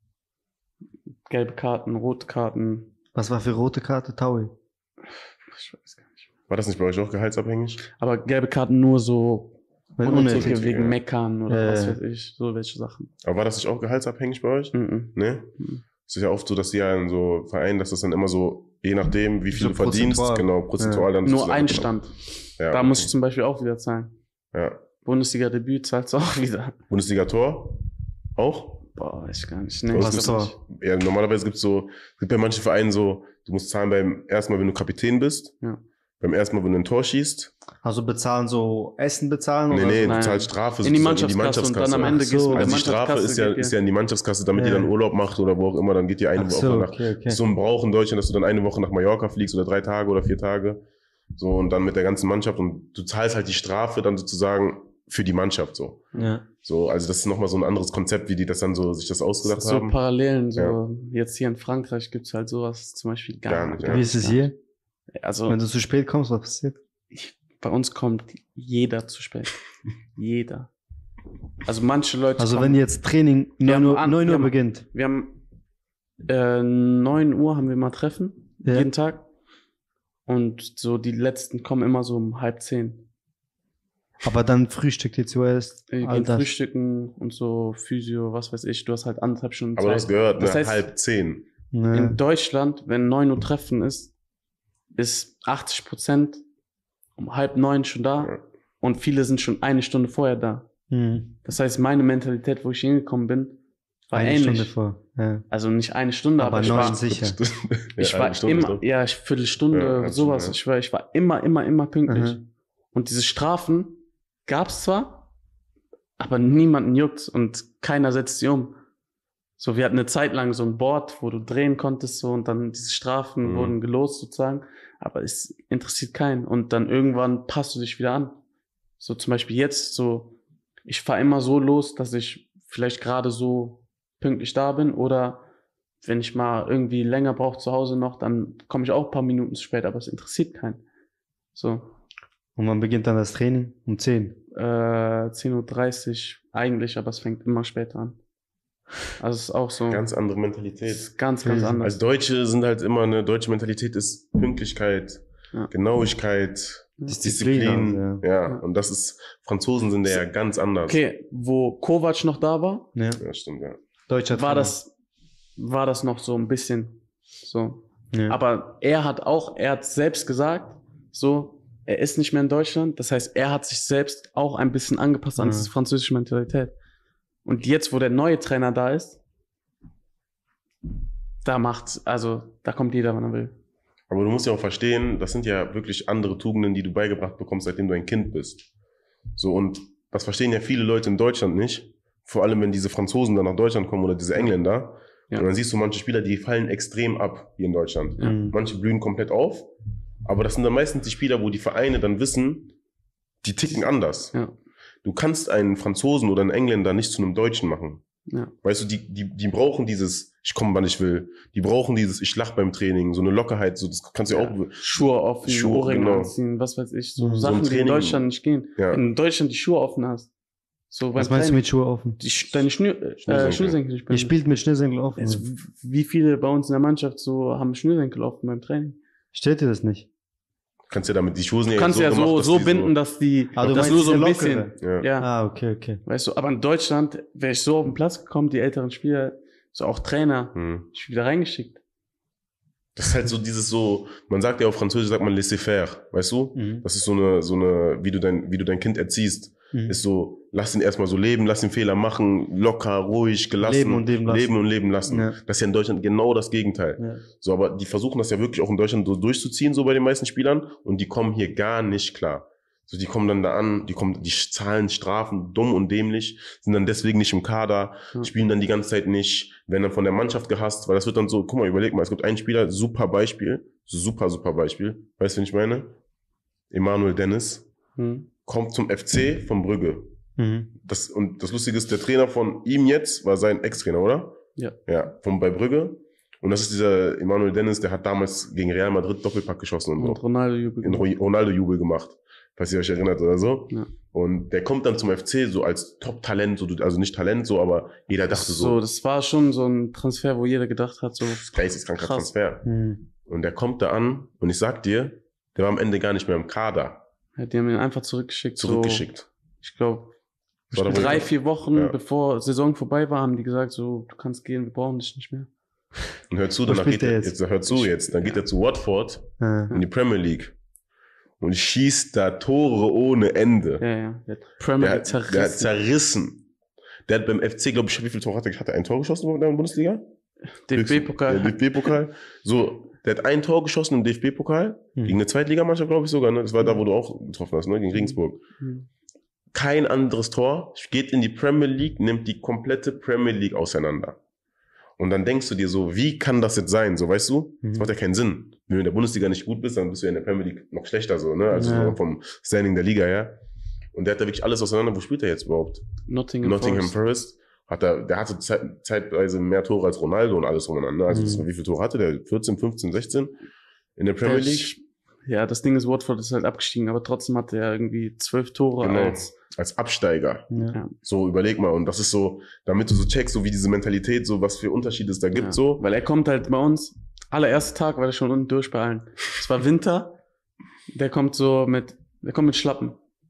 gelbe Karten, rote Karten. Was war für rote Karte? Taui. Ich weiß gar nicht. War das nicht bei euch auch gehaltsabhängig? Aber gelbe Karten nur so Wenn unnötige unnötig. wegen ja. Meckern oder Ja, was ja. weiß ich, so welche Sachen. Aber war das nicht auch gehaltsabhängig bei euch? Mhm. Ne? Mhm. Es ist ja oft so, dass die ja in so Vereinen, dass das dann immer so, je nachdem, wie viel So du verdienst, prozentual. genau, prozentual dann Nur sozusagen- ein Stand. Ja, Da muss ich zum Beispiel auch wieder zahlen. ja. Bundesliga-Debüt zahlst du auch wieder. Bundesliga-Tor? Auch? Boah, weiß ich gar nicht. Nee, Was ich ist glaub das? nicht. Ja, normalerweise gibt's so, es gibt bei manchen Vereinen so, du musst zahlen beim ersten Mal, wenn du Kapitän bist. Ja. Beim ersten Mal, wenn du ein Tor schießt. Also bezahlen so Essen bezahlen Nee, oder nee, so? du Nein. zahlst Strafe In die sozusagen, Mannschaftskasse und dann am Ende Ach gehst du so. mit der Also die Strafe Mannschaftskasse. ist ja, geht ist dir- ja in die Mannschaftskasse, damit die Ja. dann Urlaub macht oder wo auch immer, dann geht die eine Ach Woche so, nach. okay, okay. Das ist so ein Brauch in Deutschland, dass du dann eine Woche nach Mallorca fliegst oder drei Tage oder vier Tage. So, und dann mit der ganzen Mannschaft und du zahlst halt die Strafe dann sozusagen für die Mannschaft so. Ja. So, also das ist nochmal so ein anderes Konzept, wie die das dann so sich das ausgedacht so haben. Parallelen, so Ja. jetzt hier in Frankreich gibt's halt sowas zum Beispiel gar, Gar nicht, nicht. ja. Wie ist es hier? Also Wenn du zu spät kommst, was passiert? ich, bei uns kommt jeder zu spät. Jeder. Also manche Leute Also kommen, wenn jetzt Training Wir haben neun Uhr, an- neun wir Uhr haben- beginnt. wir haben äh, neun Uhr haben wir mal Treffen, Ja. jeden Tag. Und so die letzten kommen immer so um halb zehn. Aber dann frühstückt ihr zuerst. Wir all gehen das. frühstücken und so Physio, was weiß ich. Du hast halt anderthalb Stunden Aber du Zeit. hast gehört, Das ne, heißt- halb zehn. Ja. In Deutschland, wenn neun Uhr Treffen ist, ist achtzig Prozent um halb neun schon da Ja. und viele sind schon eine Stunde vorher da. Hm. Das heißt, meine Mentalität, wo ich hingekommen bin, war Eine ähnlich. Stunde vor. Ja. Also nicht eine Stunde, aber, Aber ich neun war, sicher. ich Ja, war eine Stunde ist immer, doch- ja, ich Viertelstunde, Ja, halbe sowas. Stunde, ja. Ich war, ich war immer, immer, immer pünktlich. Mhm. Und diese Strafen gab's zwar, aber niemanden juckt und keiner setzt sie um. So, wir hatten eine Zeit lang so ein Board, wo du drehen konntest, so, und dann diese Strafen Mhm. wurden gelost sozusagen, aber es interessiert keinen. Und dann irgendwann passt du dich wieder an. So zum Beispiel jetzt, so, ich fahre immer so los, dass ich vielleicht gerade so pünktlich da bin, oder wenn ich mal irgendwie länger brauche zu Hause noch, dann komme ich auch ein paar Minuten zu spät, aber es interessiert keinen. So, Und wann beginnt dann das Training? Um zehn. äh, zehn Uhr dreißig eigentlich, aber es fängt immer später an. Also es ist auch so, Ganz andere es Mentalität. ist ganz, ganz Mhm. anders. Als Deutsche sind halt immer eine deutsche Mentalität ist Pünktlichkeit, Ja. Genauigkeit, Disziplin, Disziplin. also, ja. Ja. und das ist, Franzosen sind ja ganz anders. Okay, wo Kovac noch da war, Ja. Ja, stimmt, ja. Deutscher war Trainer. das, war das noch so ein bisschen so. Ja. Aber er hat auch, er hat selbst gesagt, so, er ist nicht mehr in Deutschland. Das heißt, er hat sich selbst auch ein bisschen angepasst an Mhm. diese französische Mentalität. Und jetzt, wo der neue Trainer da ist, da macht, also da kommt jeder, wann er will. Aber du musst ja auch verstehen, das sind ja wirklich andere Tugenden, die du beigebracht bekommst, seitdem du ein Kind bist. So, und das verstehen ja viele Leute in Deutschland nicht. Vor allem, wenn diese Franzosen dann nach Deutschland kommen oder diese Engländer. Ja. Und dann siehst du manche Spieler, die fallen extrem ab hier in Deutschland. Ja. Mhm. Manche blühen komplett auf. Aber das sind dann meistens die Spieler, wo die Vereine dann wissen, die ticken anders. Ja. Du kannst einen Franzosen oder einen Engländer nicht zu einem Deutschen machen. Ja. Weißt du, die, die, die brauchen dieses, ich komme, wann ich will. Die brauchen dieses, ich lach beim Training, so eine Lockerheit, so, das kannst du ja auch. Schuhe offen, Schuhe, Ohrringe genau. anziehen, was weiß ich, so So ein Sachen, die in Training. Deutschland nicht gehen. Ja. Wenn du in Deutschland die Schuhe offen hast, so Was beim meinst du Training, mit Schuhe offen? die, Sch- deine Schnür, äh, Schnürsenkel. Schnürsenkel nicht Ihr binden. spielt mit Schnürsenkel offen. Also, w- wie viele bei uns in der Mannschaft so haben Schnürsenkel offen beim Training? Steht dir das nicht? Kannst ja damit, die Schuhe sind Du ja kannst ja gemacht, so, dass so die binden, dass die, Ah, du das meinst nur so ein diese bisschen, lockere? Ja. ja, Ah, okay, okay. weißt du, aber in Deutschland wäre ich so auf den Platz gekommen, die älteren Spieler, so auch Trainer, Hm. ich wieder reingeschickt. Das ist halt so dieses so, man sagt ja auf Französisch, sagt man laissez-faire, weißt du? Mhm. Das ist so eine, so eine, wie du dein, wie du dein Kind erziehst. Mhm. Ist so, lass ihn erstmal so leben, lass ihn Fehler machen, locker, ruhig, gelassen. Leben und leben lassen. Leben und leben lassen. Ja. Das ist ja in Deutschland genau das Gegenteil. Ja. So, aber die versuchen das ja wirklich auch in Deutschland so durchzuziehen, so bei den meisten Spielern, und die kommen hier gar nicht klar. So, die kommen dann da an, die kommen, die zahlen Strafen, dumm und dämlich, sind dann deswegen nicht im Kader, Ja. spielen dann die ganze Zeit nicht, werden dann von der Mannschaft gehasst, weil das wird dann so, guck mal, überleg mal, es gibt einen Spieler, super Beispiel, super, super Beispiel, weißt du, wen ich meine? Emanuel Dennis, Hm. kommt zum F C von Brügge. Mhm. Das, und das Lustige ist, der Trainer von ihm jetzt war sein Ex-Trainer, oder? Ja. Ja, von bei Brügge. Und das ist dieser Emanuel Dennis, der hat damals gegen Real Madrid Doppelpack geschossen und, Und so. Ronaldo jubelt. In Ro- Ronaldo-Jubel gemacht, falls ihr euch erinnert oder so. Ja. Und der kommt dann zum F C so als Top-Talent, so, also nicht Talent, so, aber jeder dachte so, so, das war schon so ein Transfer, wo jeder gedacht hat, so, geisteskranker krass. Transfer. Mhm. Und der kommt da an und ich sag dir, der war am Ende gar nicht mehr im Kader, ja, die haben ihn einfach zurückgeschickt. zurückgeschickt. So, ich glaube, Das war da, wo drei, ich- vier Wochen Ja. bevor Saison vorbei war, haben die gesagt, so, du kannst gehen, wir brauchen dich nicht mehr. Und hör zu, Wo danach spielt geht der er, jetzt? jetzt, hör zu jetzt, dann geht er zu Watford Ja. in die Premier League und schießt da Tore ohne Ende. Ja, ja. Der hat Premier Der, League hat- der hat zerrissen. zerrissen. Der hat beim F C, glaube ich, wie viele Tore hat er? Hat er ein Tor geschossen in der Bundesliga? D F B-Pokal. Der D F B-Pokal. So, der hat ein Tor geschossen im D F B-Pokal. Mhm. Gegen eine Zweitligamannschaft, glaube ich sogar. Ne? Das war da, wo du auch getroffen hast, ne? Gegen Regensburg. Hm. Kein anderes Tor. Geht in die Premier League, nimmt die komplette Premier League auseinander. Und dann denkst du dir so, wie kann das jetzt sein? So, weißt du? Das Mhm. macht ja keinen Sinn. Wenn du in der Bundesliga nicht gut bist, dann bist du ja in der Premier League noch schlechter, so, ne? Also Ja. so vom Standing der Liga her. Und der hat da wirklich alles auseinander. Wo spielt er jetzt überhaupt? Nottingham, Nottingham Forest. Forest. Hat er, der hatte zeit, zeitweise mehr Tore als Ronaldo und alles voneinander. Also, das, Mhm. wie viele Tore hatte der? vierzehn, fünfzehn, sechzehn in der Premier Der League? ist- Ja, das Ding ist, Watford ist halt abgestiegen, aber trotzdem hatte er irgendwie zwölf Tore Genau. als, Als Absteiger. Ja. ja, So, überleg mal. Und das ist so, damit du so checkst, so wie diese Mentalität, so was für Unterschiede es da gibt, ja. so. Weil er kommt halt bei uns, allererster Tag war er schon unten durch bei allen. Es war Winter, der kommt so mit, der kommt mit Schlappen.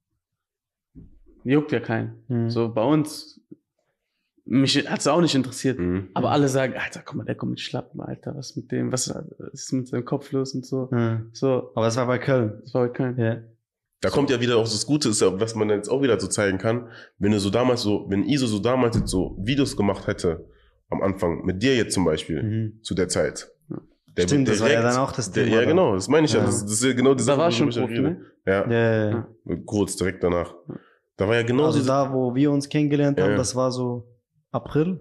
Juckt ja keinen. Mhm. So bei uns, mich hat's auch nicht interessiert. Mhm. Aber alle sagen, Alter, guck mal, der kommt mit Schlappen, Alter, was mit dem, was ist mit seinem Kopf los und so. Ja. So, Aber es war bei Köln. das war halt kein. Ja. Da kommt ja wieder auch das Gute, ist ja, was man jetzt auch wieder so zeigen kann, wenn du so damals so, wenn Iso so damals jetzt so Videos gemacht hätte, am Anfang, mit dir jetzt zum Beispiel, Mhm. zu der Zeit. Der Stimmt, wird das war ja direkt- dann auch das der, Thema Ja, dann. genau, das meine ich ja. Ja. Das, das ist ja genau die Da war worüber schon ich Profi, rede. ne? Ja, Ja, ja, ja. Ja. kurz, direkt danach. Da war ja genau Also diese, da, wo wir uns kennengelernt haben, Ja. das war so April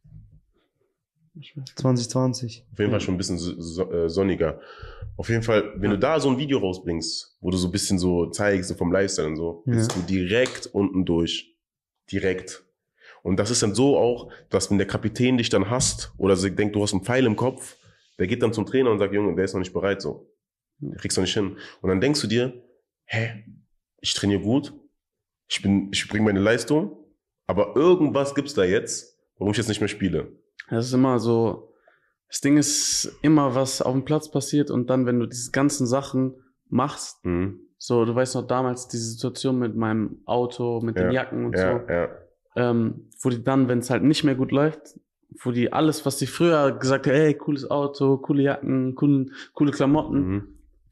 zwanzig zwanzig. auf jeden Fall schon ein bisschen so, so, äh, sonniger. Auf jeden Fall, wenn du da so ein Video rausbringst, wo du so ein bisschen so zeigst, so vom Lifestyle und so, Ja. bist du direkt unten durch. Direkt. Und das ist dann so auch, dass wenn der Kapitän dich dann hasst oder so denkt, du hast einen Pfeil im Kopf, der geht dann zum Trainer und sagt, Junge, der ist noch nicht bereit, so. Der kriegst du nicht hin. Und dann denkst du dir, hä, ich trainiere gut, ich bin, ich bringe meine Leistung, aber irgendwas gibt's da jetzt, warum ich jetzt nicht mehr spiele. Das ist immer so, das Ding ist immer, was auf dem Platz passiert und dann, wenn du diese ganzen Sachen machst, Mhm. so, du weißt noch damals diese Situation mit meinem Auto, mit den Ja, Jacken und Ja, so, ja. ähm, wo die dann, wenn es halt nicht mehr gut läuft, wo die alles, was die früher gesagt haben, ey, cooles Auto, coole Jacken, coole, coole Klamotten, Mhm.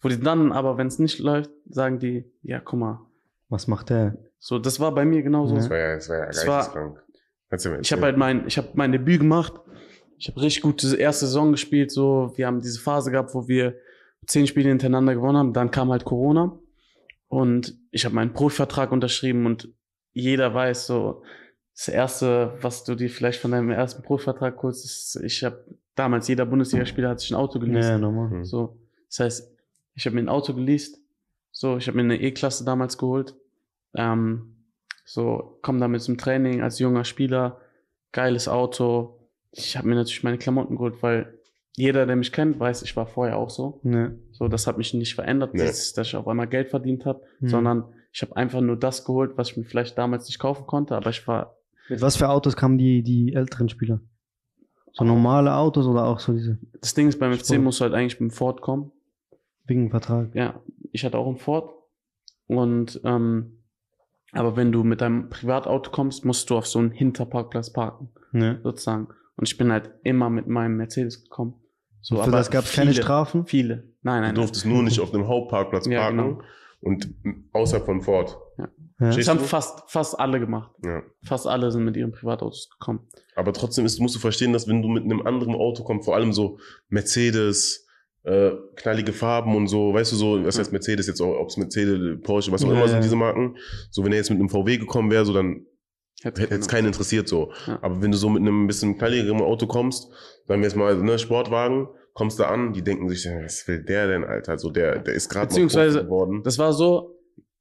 Wo die dann, aber wenn es nicht läuft, sagen die, ja, guck mal. Was macht der? So, das war bei mir genauso. Das war ja, das war ja Das war- geisteskrank. Kannst du mir Ich habe erzählen? halt mein, ich habe mein Debüt gemacht. Ich habe richtig gut diese erste Saison gespielt. So, wir haben diese Phase gehabt, wo wir zehn Spiele hintereinander gewonnen haben. Dann kam halt Corona und ich habe meinen Profivertrag unterschrieben und jeder weiß so, das erste, was du dir vielleicht von deinem ersten Profivertrag holst, ist, ich habe damals jeder Bundesligaspieler hat sich ein Auto geleast. Ja, normal. Mhm. So, das heißt, ich habe mir ein Auto geleast. So, ich habe mir eine E-Klasse damals geholt. Ähm, so, komm damit zum Training als junger Spieler, geiles Auto. Ich habe mir natürlich meine Klamotten geholt, weil jeder, der mich kennt, weiß, ich war vorher auch so. Ja. So, das hat mich nicht verändert, Nee. dieses, dass ich auf einmal Geld verdient habe, Mhm. sondern ich habe einfach nur das geholt, was ich mir vielleicht damals nicht kaufen konnte, aber ich war, Mit was für Autos kamen die, die älteren Spieler? So normale Autos oder auch so diese das Ding ist, beim F C Sport. musst du halt eigentlich mit dem Ford kommen. wegen Vertrag? Ja, ich hatte auch einen Ford und, ähm, aber wenn du mit deinem Privatauto kommst, musst du auf so einen Hinterparkplatz parken, Ja. sozusagen. Und ich bin halt immer mit meinem Mercedes gekommen. So, Für das gab es keine viele- Strafen? Viele. Nein, nein. Du durftest nur nicht auf dem Hauptparkplatz Ja, parken genau. und außerhalb von Ford. Ja. Das haben du? fast, fast alle gemacht. Ja. Fast alle sind mit ihren Privatautos gekommen. Aber trotzdem ist, musst du verstehen, dass wenn du mit einem anderen Auto kommst, vor allem so Mercedes, äh, knallige Farben und so, weißt du so, was heißt Mercedes jetzt auch, ob es Mercedes, Porsche, was auch Ja, immer sind ja. diese Marken, so wenn er jetzt mit einem V W gekommen wäre, so dann Hätte hätte es keinen interessiert so. Ja. Aber wenn du so mit einem bisschen knalligeren Auto kommst, sagen wir jetzt mal, ne, Sportwagen, kommst da an, die denken sich, was will der denn, Alter? So, der, der ist gerade Beziehungsweise- geworden. Das war so,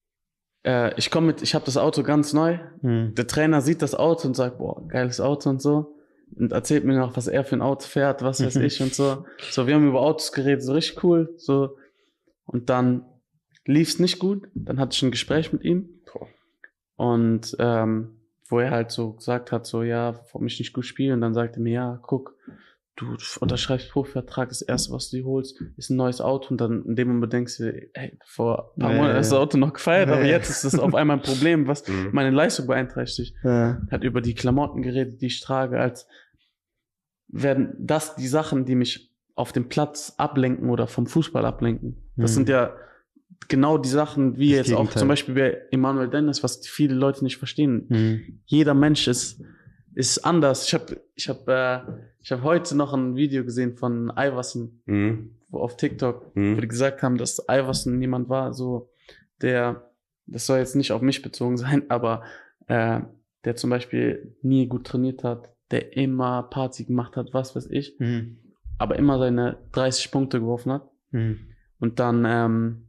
äh, ich komme mit, ich habe das Auto ganz neu. Mhm. Der Trainer sieht das Auto und sagt, boah, geiles Auto und so. Und erzählt mir noch, was er für ein Auto fährt, was weiß ich und so. So, wir haben über Autos geredet, so richtig cool. So. Und dann lief es nicht gut. Dann hatte ich ein Gespräch mit ihm. Boah. Und ähm, wo er halt so gesagt hat, so, ja, warum ich nicht gut spiele. Und dann sagte er mir, ja, guck, du unterschreibst Profivertrag, das erste, was du dir holst, ist ein neues Auto. Und dann in dem Moment denkst du, ey, vor ein paar Ja, Monaten ja, ist das ja. Auto noch gefeiert, Ja, aber ja. jetzt ist das auf einmal ein Problem, was Mhm. meine Leistung beeinträchtigt. Ja. Hat über die Klamotten geredet, die ich trage, als werden das die Sachen, die mich auf dem Platz ablenken oder vom Fußball ablenken. Das Mhm. sind ja genau die Sachen, wie Das jetzt auch Gegenteil. zum Beispiel bei Emmanuel Dennis, was viele Leute nicht verstehen. Mhm. Jeder Mensch ist, ist anders. Ich habe ich hab, äh, ich hab heute noch ein Video gesehen von Iverson, Mhm. wo auf TikTok, Mhm. wo die gesagt haben, dass Iverson jemand war, so der, das soll jetzt nicht auf mich bezogen sein, aber äh, der zum Beispiel nie gut trainiert hat, der immer Party gemacht hat, was weiß ich, Mhm. aber immer seine dreißig Punkte geworfen hat. Mhm. Und dann ähm,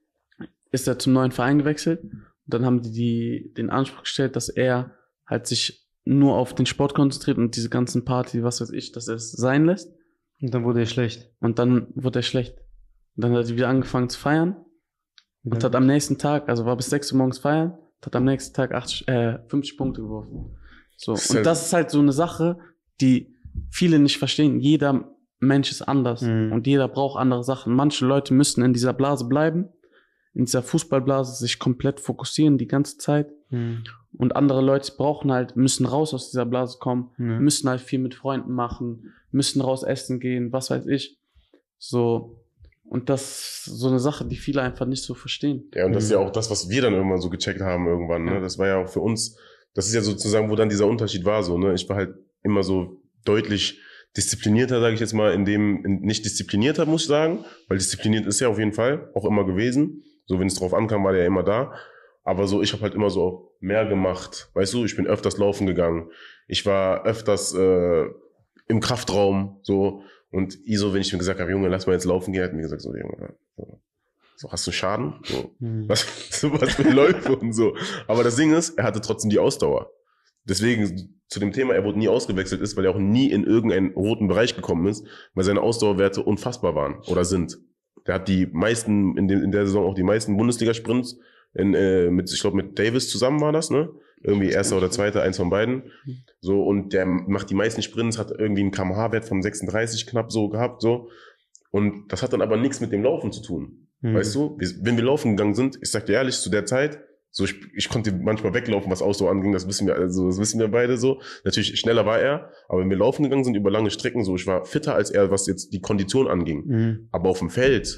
ist er zum neuen Verein gewechselt. Und dann haben die, die den Anspruch gestellt, dass er halt sich nur auf den Sport konzentriert und diese ganzen Party, was weiß ich, dass er es sein lässt. Und dann wurde er schlecht. Und dann wurde er schlecht. Und dann hat er wieder angefangen zu feiern und hat am nächsten Tag, also war bis sechs Uhr morgens feiern, und hat am nächsten Tag achtzig, äh, fünfzig Punkte geworfen. So. Das ist Und halt- das ist halt so eine Sache, die viele nicht verstehen. Jeder Mensch ist anders Mhm. und jeder braucht andere Sachen. Manche Leute müssen in dieser Blase bleiben, in dieser Fußballblase sich komplett fokussieren die ganze Zeit. Mhm. Und andere Leute brauchen halt, müssen raus aus dieser Blase kommen, Ja. müssen halt viel mit Freunden machen, müssen raus essen gehen, was weiß ich. So. Und das ist so eine Sache, die viele einfach nicht so verstehen. Ja, und das ist Mhm. ja auch das, was wir dann irgendwann so gecheckt haben irgendwann, ne? Ja. Das war ja auch für uns, das ist ja sozusagen, wo dann dieser Unterschied war, so, ne? Ich war halt immer so deutlich disziplinierter, sage ich jetzt mal, in dem, in, nicht disziplinierter, muss ich sagen, weil diszipliniert ist ja auf jeden Fall auch immer gewesen. So, wenn es drauf ankam, war der ja immer da. Aber so, ich habe halt immer so mehr gemacht. Weißt du, ich bin öfters laufen gegangen. Ich war öfters äh, im Kraftraum, so. Und Iso, wenn ich mir gesagt habe, Junge, lass mal jetzt laufen gehen, hat mir gesagt, so, Junge, so, so hast du Schaden? So, Mhm. was, so was mit Läufe und so. Aber das Ding ist, er hatte trotzdem die Ausdauer. Deswegen zu dem Thema, er wurde nie ausgewechselt ist, weil er auch nie in irgendeinen roten Bereich gekommen ist, weil seine Ausdauerwerte unfassbar waren oder sind. Der hat die meisten, in, dem, in der Saison auch die meisten Bundesliga-Sprints in, äh, mit, ich glaube, mit Davis zusammen war das, ne? Irgendwie erster oder zweiter, eins von beiden. So, und der macht die meisten Sprints, hat irgendwie einen Kilometer pro Stunde Wert von sechsunddreißig knapp so gehabt, so. Und das hat dann aber nichts mit dem Laufen zu tun. Mhm. Weißt du? Wir, wenn wir laufen gegangen sind, ich sag dir ehrlich, zu der Zeit, so ich, ich konnte manchmal weglaufen, was Ausdauer anging, das wissen wir, also das wissen wir beide so. Natürlich schneller war er, aber wenn wir laufen gegangen sind über lange Strecken, so ich war fitter als er, was jetzt die Kondition anging. Mhm. Aber auf dem Feld,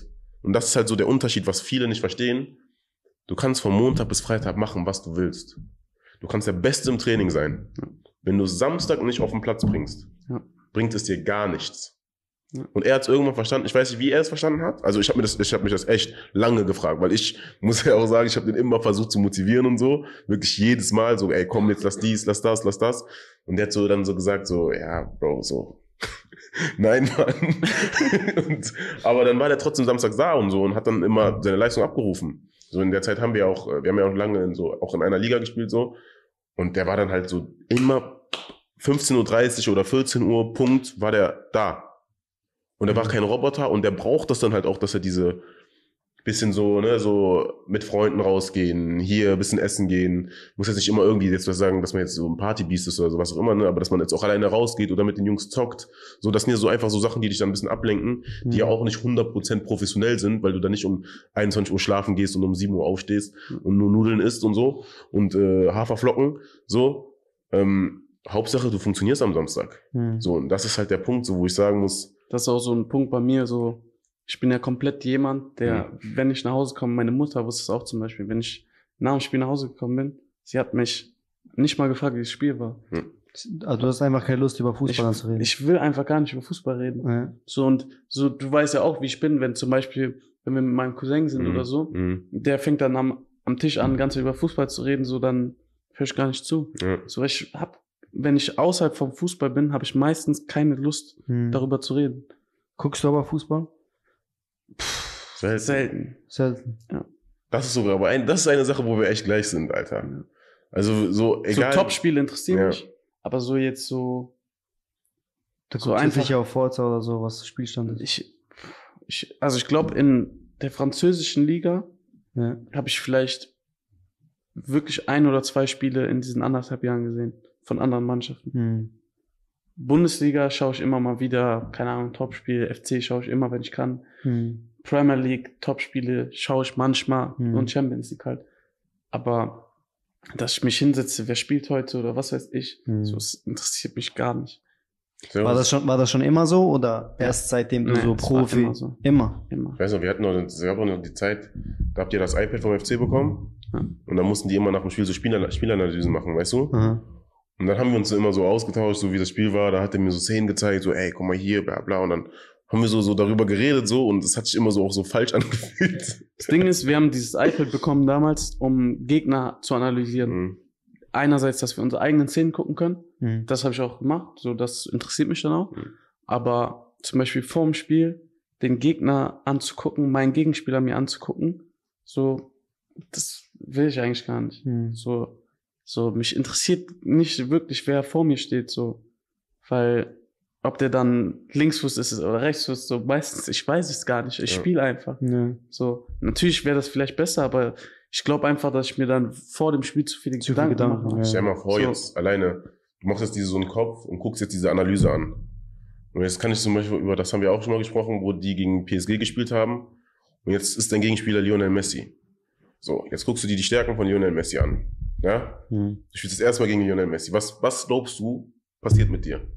Und das ist halt so der Unterschied, was viele nicht verstehen. Du kannst von Montag bis Freitag machen, was du willst. Du kannst der Beste im Training sein. Ja. Wenn du Samstag nicht auf den Platz bringst, Ja. bringt es dir gar nichts. Ja. Und er hat es irgendwann verstanden. Ich weiß nicht, wie er es verstanden hat. Also ich habe mir das, ich habe mich das echt lange gefragt, weil ich muss ja auch sagen, ich habe den immer versucht zu motivieren und so. Wirklich jedes Mal so, ey, komm, jetzt lass dies, lass das, lass das. Und der hat so dann so gesagt, so, ja, Bro, so. Nein, Mann. und, aber dann war der trotzdem samstags da und so und hat dann immer seine Leistung abgerufen. So in der Zeit haben wir auch, wir haben ja auch lange in so, auch in einer Liga gespielt so. Und der war dann halt so immer fünfzehn Uhr dreißig oder vierzehn Uhr, Punkt, war der da. Und er war kein Roboter und der braucht das dann halt auch, dass er diese bisschen so, ne, so mit Freunden rausgehen, hier ein bisschen essen gehen. Muss jetzt nicht immer irgendwie jetzt was sagen, dass man jetzt so ein Partybeast ist oder sowas auch immer, ne, aber dass man jetzt auch alleine rausgeht oder mit den Jungs zockt. So, das sind ja so einfach so Sachen, die dich dann ein bisschen ablenken, die ja auch nicht hundert Prozent professionell sind, weil du da nicht um einundzwanzig Uhr schlafen gehst und um sieben Uhr aufstehst und nur Nudeln isst und so und äh, Haferflocken, so. Ähm, Hauptsache, du funktionierst am Samstag. Mhm. So, und das ist halt der Punkt, so, wo ich sagen muss, Das ist auch so ein Punkt bei mir, so, ich bin ja komplett jemand, der, mhm. wenn ich nach Hause komme, meine Mutter wusste es auch zum Beispiel, wenn ich nach dem Spiel nach Hause gekommen bin, sie hat mich nicht mal gefragt, wie das Spiel war. Mhm. Also du hast einfach keine Lust, über Fußball ich, zu reden. Ich will einfach gar nicht über Fußball reden. Ja. So, und so, du weißt ja auch, wie ich bin, wenn zum Beispiel, wenn wir mit meinem Cousin sind mhm. oder so, mhm. der fängt dann am, am Tisch an, ganz über Fußball zu reden, so, dann höre ich gar nicht zu. Ja. So, ich hab, wenn ich außerhalb vom Fußball bin, habe ich meistens keine Lust, Mhm. darüber zu reden. Guckst du aber Fußball? Selten. Selten. Selten. Das ist sogar aber ein, das ist eine Sache, wo wir echt gleich sind, Alter. Ja. Also so egal. So Top-Spiele interessieren Ja. mich, aber so jetzt so, Da so guckst du einfach. sicher auf Forza oder so, was Spielstand ist. Ich, ich, also ich glaube, in der französischen Liga Ja. habe ich vielleicht wirklich ein oder zwei Spiele in diesen anderthalb Jahren gesehen von anderen Mannschaften. Mhm. Bundesliga schaue ich immer mal wieder, keine Ahnung, Topspiele, F C schaue ich immer, wenn ich kann. Mhm. Premier League, Topspiele schaue ich manchmal Mhm. und Champions League halt. Aber dass ich mich hinsetze, wer spielt heute oder was weiß ich, Mhm. so, das interessiert mich gar nicht. So, War das schon, war das schon immer so oder Ja. erst seitdem du Nee, so es war Profi? immer so. Immer. Immer. Ich weiß noch, wir hatten noch, es gab auch noch die Zeit, da habt ihr das iPad vom F C bekommen Ja. und dann mussten die immer nach dem Spiel so Spieler, Spielanalysen machen, weißt du? Aha. Und dann haben wir uns so immer so ausgetauscht, so wie das Spiel war. Da hat er mir so Szenen gezeigt, so, ey, guck mal hier, bla bla. Und dann haben wir so, so darüber geredet, so, und es hat sich immer so auch so falsch angefühlt. Das Ding ist, wir haben dieses iPad bekommen damals, um Gegner zu analysieren. Mhm. Einerseits, dass wir unsere eigenen Szenen gucken können. Mhm. Das habe ich auch gemacht. So, das interessiert mich dann auch. Mhm. Aber zum Beispiel vor dem Spiel den Gegner anzugucken, meinen Gegenspieler mir anzugucken, so, das will ich eigentlich gar nicht. Mhm. So, so, mich interessiert nicht wirklich, wer vor mir steht, so. Weil, ob der dann Linksfuß ist oder Rechtsfuß, so meistens, ich weiß es gar nicht. Ich Ja. spiele einfach. Ja. So, natürlich wäre das vielleicht besser, aber ich glaube einfach, dass ich mir dann vor dem Spiel zu viele Zu viele Gedanken, Gedanken, mache. ja. Stell dir mal vor, So. jetzt alleine, du machst jetzt diese, so einen Kopf und guckst jetzt diese Analyse an. Und jetzt kann ich zum Beispiel, über das haben wir auch schon mal gesprochen, wo die gegen P S G gespielt haben. Und jetzt ist dein Gegenspieler Lionel Messi. So, jetzt guckst du dir die Stärken von Lionel Messi an. Ja? Mhm. Du spielst das erste Mal gegen Lionel Messi. Was, was glaubst du, passiert mit dir?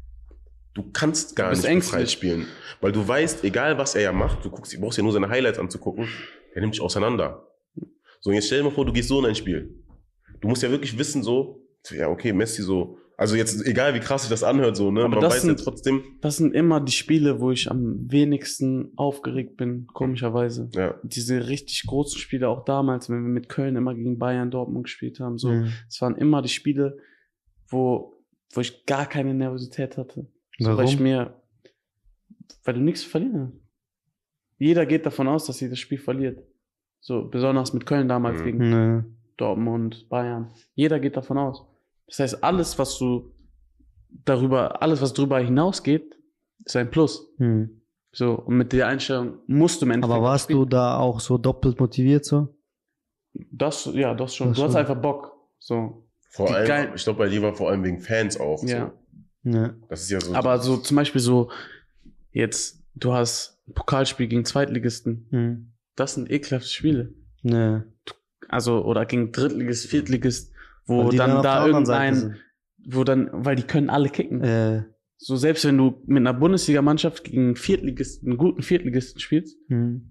Du kannst gar Du bist nicht ängstlich. befreit spielen. Weil du weißt, egal was er ja macht, du guckst, du brauchst ja nur seine Highlights anzugucken, er nimmt dich auseinander. So, und jetzt stell dir mal vor, du gehst so in ein Spiel. Du musst ja wirklich wissen, so, ja, okay, Messi so, also jetzt, egal wie krass sich das anhört, so, ne, Aber man das weiß sind- ja trotzdem, Das sind immer die Spiele, wo ich am wenigsten aufgeregt bin, komischerweise. ja, Diese richtig großen Spiele, auch damals, wenn wir mit Köln immer gegen Bayern, Dortmund gespielt haben, so, Mhm. es waren immer die Spiele, wo, wo ich gar keine Nervosität hatte. So, Warum? weil ich mir, weil du nichts zu verlieren hast. Jeder geht davon aus, dass sie das Spiel verliert. So, besonders mit Köln damals Mhm. gegen Nee. Dortmund, Bayern. Jeder geht davon aus. Das heißt, alles, was du darüber, alles, was darüber hinausgeht, ist ein Plus. Mhm. So, und mit der Einstellung musst du im Endeffekt Aber warst spielen. du da auch so doppelt motiviert so? Das, ja, das schon. Das du hast schon. einfach Bock. So. vor Die allem, geil- ich glaube bei dir war vor allem wegen Fans auch, Ja. so. Ja. Das ist ja so. Aber so zum Beispiel so, jetzt, du hast ein Pokalspiel gegen Zweitligisten. Mhm. Das sind ekelhafte Spiele. Nee. Also, oder gegen Drittligist, Viertligist, wo Weil die dann, auf da der anderen Seite irgendein, wo dann, weil die können alle kicken. sind. Äh, So, selbst wenn du mit einer Bundesligamannschaft gegen einen Viertligisten, einen guten Viertligisten spielst, mhm.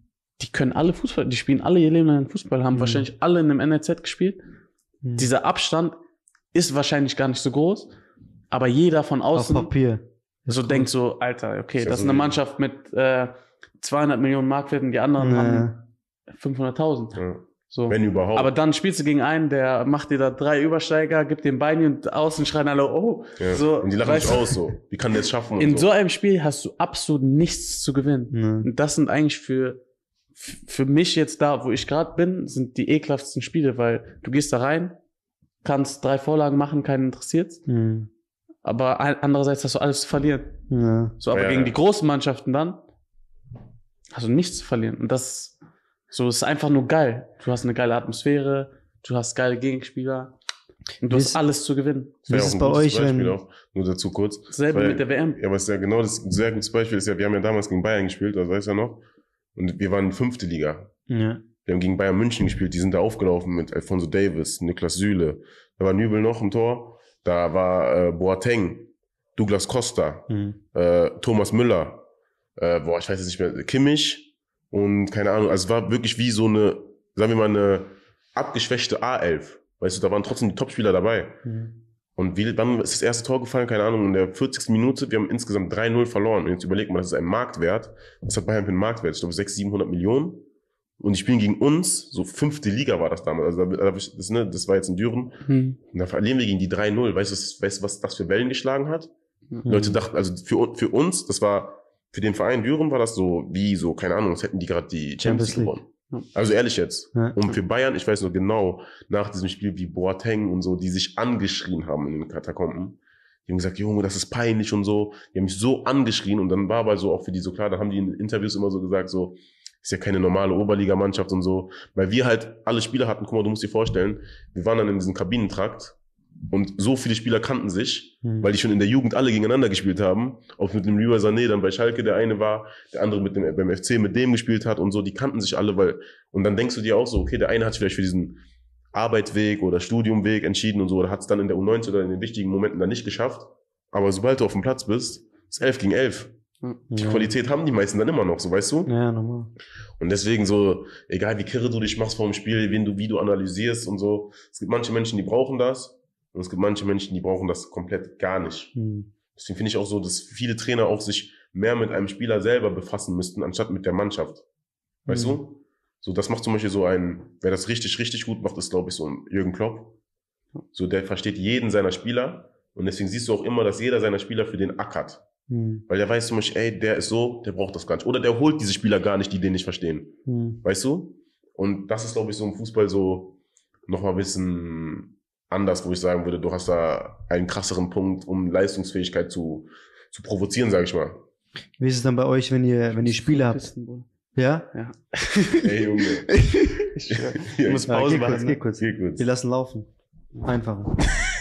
die können alle Fußball, die spielen alle ihr Leben lang Fußball, haben Mhm. wahrscheinlich alle in einem N L Z gespielt. Mhm. Dieser Abstand ist wahrscheinlich gar nicht so groß, aber jeder von Auf außen Papier. so cool. denkt so, Alter, okay, Ist ja das ist so eine wie- Mannschaft mit äh, zweihundert Millionen Marktwert und die anderen Nee. haben fünfhunderttausend. Ja. So. Wenn überhaupt. Aber dann spielst du gegen einen, der macht dir da drei Übersteiger, gibt den Bein und außen schreien alle, oh. ja. So, und die lachen weißt nicht du, aus so. Wie kann der es schaffen? und in so einem Spiel hast du absolut nichts zu gewinnen. Nee. Und das sind eigentlich für, für mich jetzt da, wo ich gerade bin, sind die ekelhaftsten Spiele, weil du gehst da rein, kannst drei Vorlagen machen, keinen interessiert, Mhm. aber andererseits hast du alles zu verlieren. Ja. So, aber Ja, gegen ja. die großen Mannschaften dann hast du nichts zu verlieren. Und das so ist einfach nur geil. Du hast eine geile Atmosphäre, du hast geile Gegenspieler und du Wie hast ist- alles zu gewinnen. Das wäre Wie auch ist ein es bei gutes euch, Beispiel wenn- auch. Nur dazu kurz. Selbe Weil- mit der W M. Ja, aber es ist ja genau das ein sehr gutes Beispiel ist ja, wir haben ja damals gegen Bayern gespielt, das weiß ja noch. Und wir waren fünfte Liga. Ja. Wir haben gegen Bayern München gespielt, die sind da aufgelaufen mit Alfonso Davis, Niklas Süle. Da war Nübel noch im Tor. Da war äh, Boateng, Douglas Costa, Mhm. äh, Thomas Müller, äh, boah, ich weiß jetzt nicht mehr, Kimmich und keine Ahnung. Also es war wirklich wie so eine, sagen wir mal, eine abgeschwächte A elf. Weißt du, da waren trotzdem die Topspieler dabei. Mhm. Und wie, wann ist das erste Tor gefallen? Keine Ahnung, in der vierzigsten Minute. Wir haben insgesamt drei null verloren. Und jetzt überlegt mal, das ist ein Marktwert. Was hat Bayern für einen Marktwert? Ich glaube, sechshundert, siebenhundert Millionen. Und die spielen gegen uns, so fünfte Liga war das damals. Also da- das, ne, das war jetzt in Düren. Hm. Und da verlieren wir gegen die drei null. Weißt du, was- weißt du, was das für Wellen geschlagen hat? Mhm. Leute dachten, also für, für uns, das war, für den Verein Düren war das so, wie so, keine Ahnung, als hätten die gerade die Champions Champions League League. gewonnen. Also ehrlich jetzt. Ja. Und für Bayern, ich weiß noch genau, nach diesem Spiel wie Boateng und so, die sich angeschrien haben in den Katakomben. Die haben gesagt, Junge, das ist peinlich und so. Die haben mich so angeschrien und dann war aber so auch für die so klar, dann haben die in Interviews immer so gesagt, so, ist ja keine normale Oberligamannschaft und so. Weil wir halt alle Spieler hatten, guck mal, du musst dir vorstellen, wir waren dann in diesem Kabinentrakt und so viele Spieler kannten sich, Mhm. weil die schon in der Jugend alle gegeneinander gespielt haben. Auch mit dem Leroy Sané dann bei Schalke der eine war, der andere mit dem, beim F C mit dem gespielt hat und so, die kannten sich alle, weil, und dann denkst du dir auch so, okay, der eine hat sich vielleicht für diesen Arbeitsweg oder Studiumweg entschieden und so, oder hat es dann in der U neunzehn oder in den wichtigen Momenten dann nicht geschafft. Aber sobald du auf dem Platz bist, ist elf gegen elf. Die Ja. Qualität haben die meisten dann immer noch, so weißt du? Ja, normal. Und deswegen so, egal wie kirre du dich machst vor dem Spiel, wen du, wie du analysierst und so. Es gibt manche Menschen, die brauchen das. Und es gibt manche Menschen, die brauchen das komplett gar nicht. Mhm. Deswegen finde ich auch so, dass viele Trainer auch sich mehr mit einem Spieler selber befassen müssten, anstatt mit der Mannschaft. Weißt Mhm. du? So, das macht zum Beispiel so ein, wer das richtig, richtig gut macht, ist, glaube ich, so ein Jürgen Klopp. So, der versteht jeden seiner Spieler. Und deswegen siehst du auch immer, dass jeder seiner Spieler für den ackert. Mhm. Weil der weiß zum Beispiel, ey, der ist so, der braucht das gar nicht. Oder der holt diese Spieler gar nicht, die den nicht verstehen. Mhm. Weißt du? Und das ist, glaube ich, so im Fußball so nochmal ein bisschen anders, wo ich sagen würde, du hast da einen krasseren Punkt, um Leistungsfähigkeit zu, zu provozieren, sage ich mal. Wie ist es dann bei euch, wenn ihr, wenn ihr Spiele habt? Istanbul. Ja? Ja. Ey, Junge. Ich schwör. Ja, Ich muss Ja, Pause geh kurz, machen. geh Ne? kurz. Geh kurz. Wir lassen laufen. Einfacher.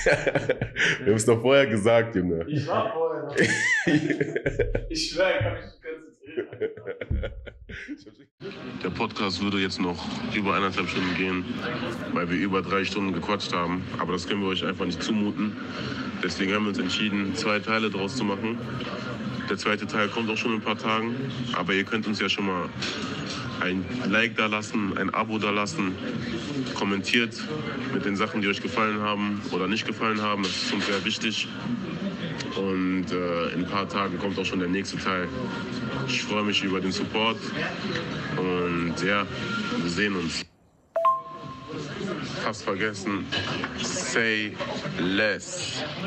Wir haben es doch vorher gesagt, Junge. Ich war vorher noch. Ich schwör, ich kann mich konzentrieren. Der Podcast würde jetzt noch über eineinhalb Stunden gehen, weil wir über drei Stunden gequatscht haben. Aber das können wir euch einfach nicht zumuten. Deswegen haben wir uns entschieden, zwei Teile draus zu machen. Der zweite Teil kommt auch schon in ein paar Tagen. Aber ihr könnt uns ja schon mal ein Like da lassen, ein Abo da lassen. Kommentiert mit den Sachen, die euch gefallen haben oder nicht gefallen haben. Das ist uns sehr wichtig. Und äh, in ein paar Tagen kommt auch schon der nächste Teil. Ich freue mich über den Support. Und ja, wir sehen uns. Fast vergessen. Say less.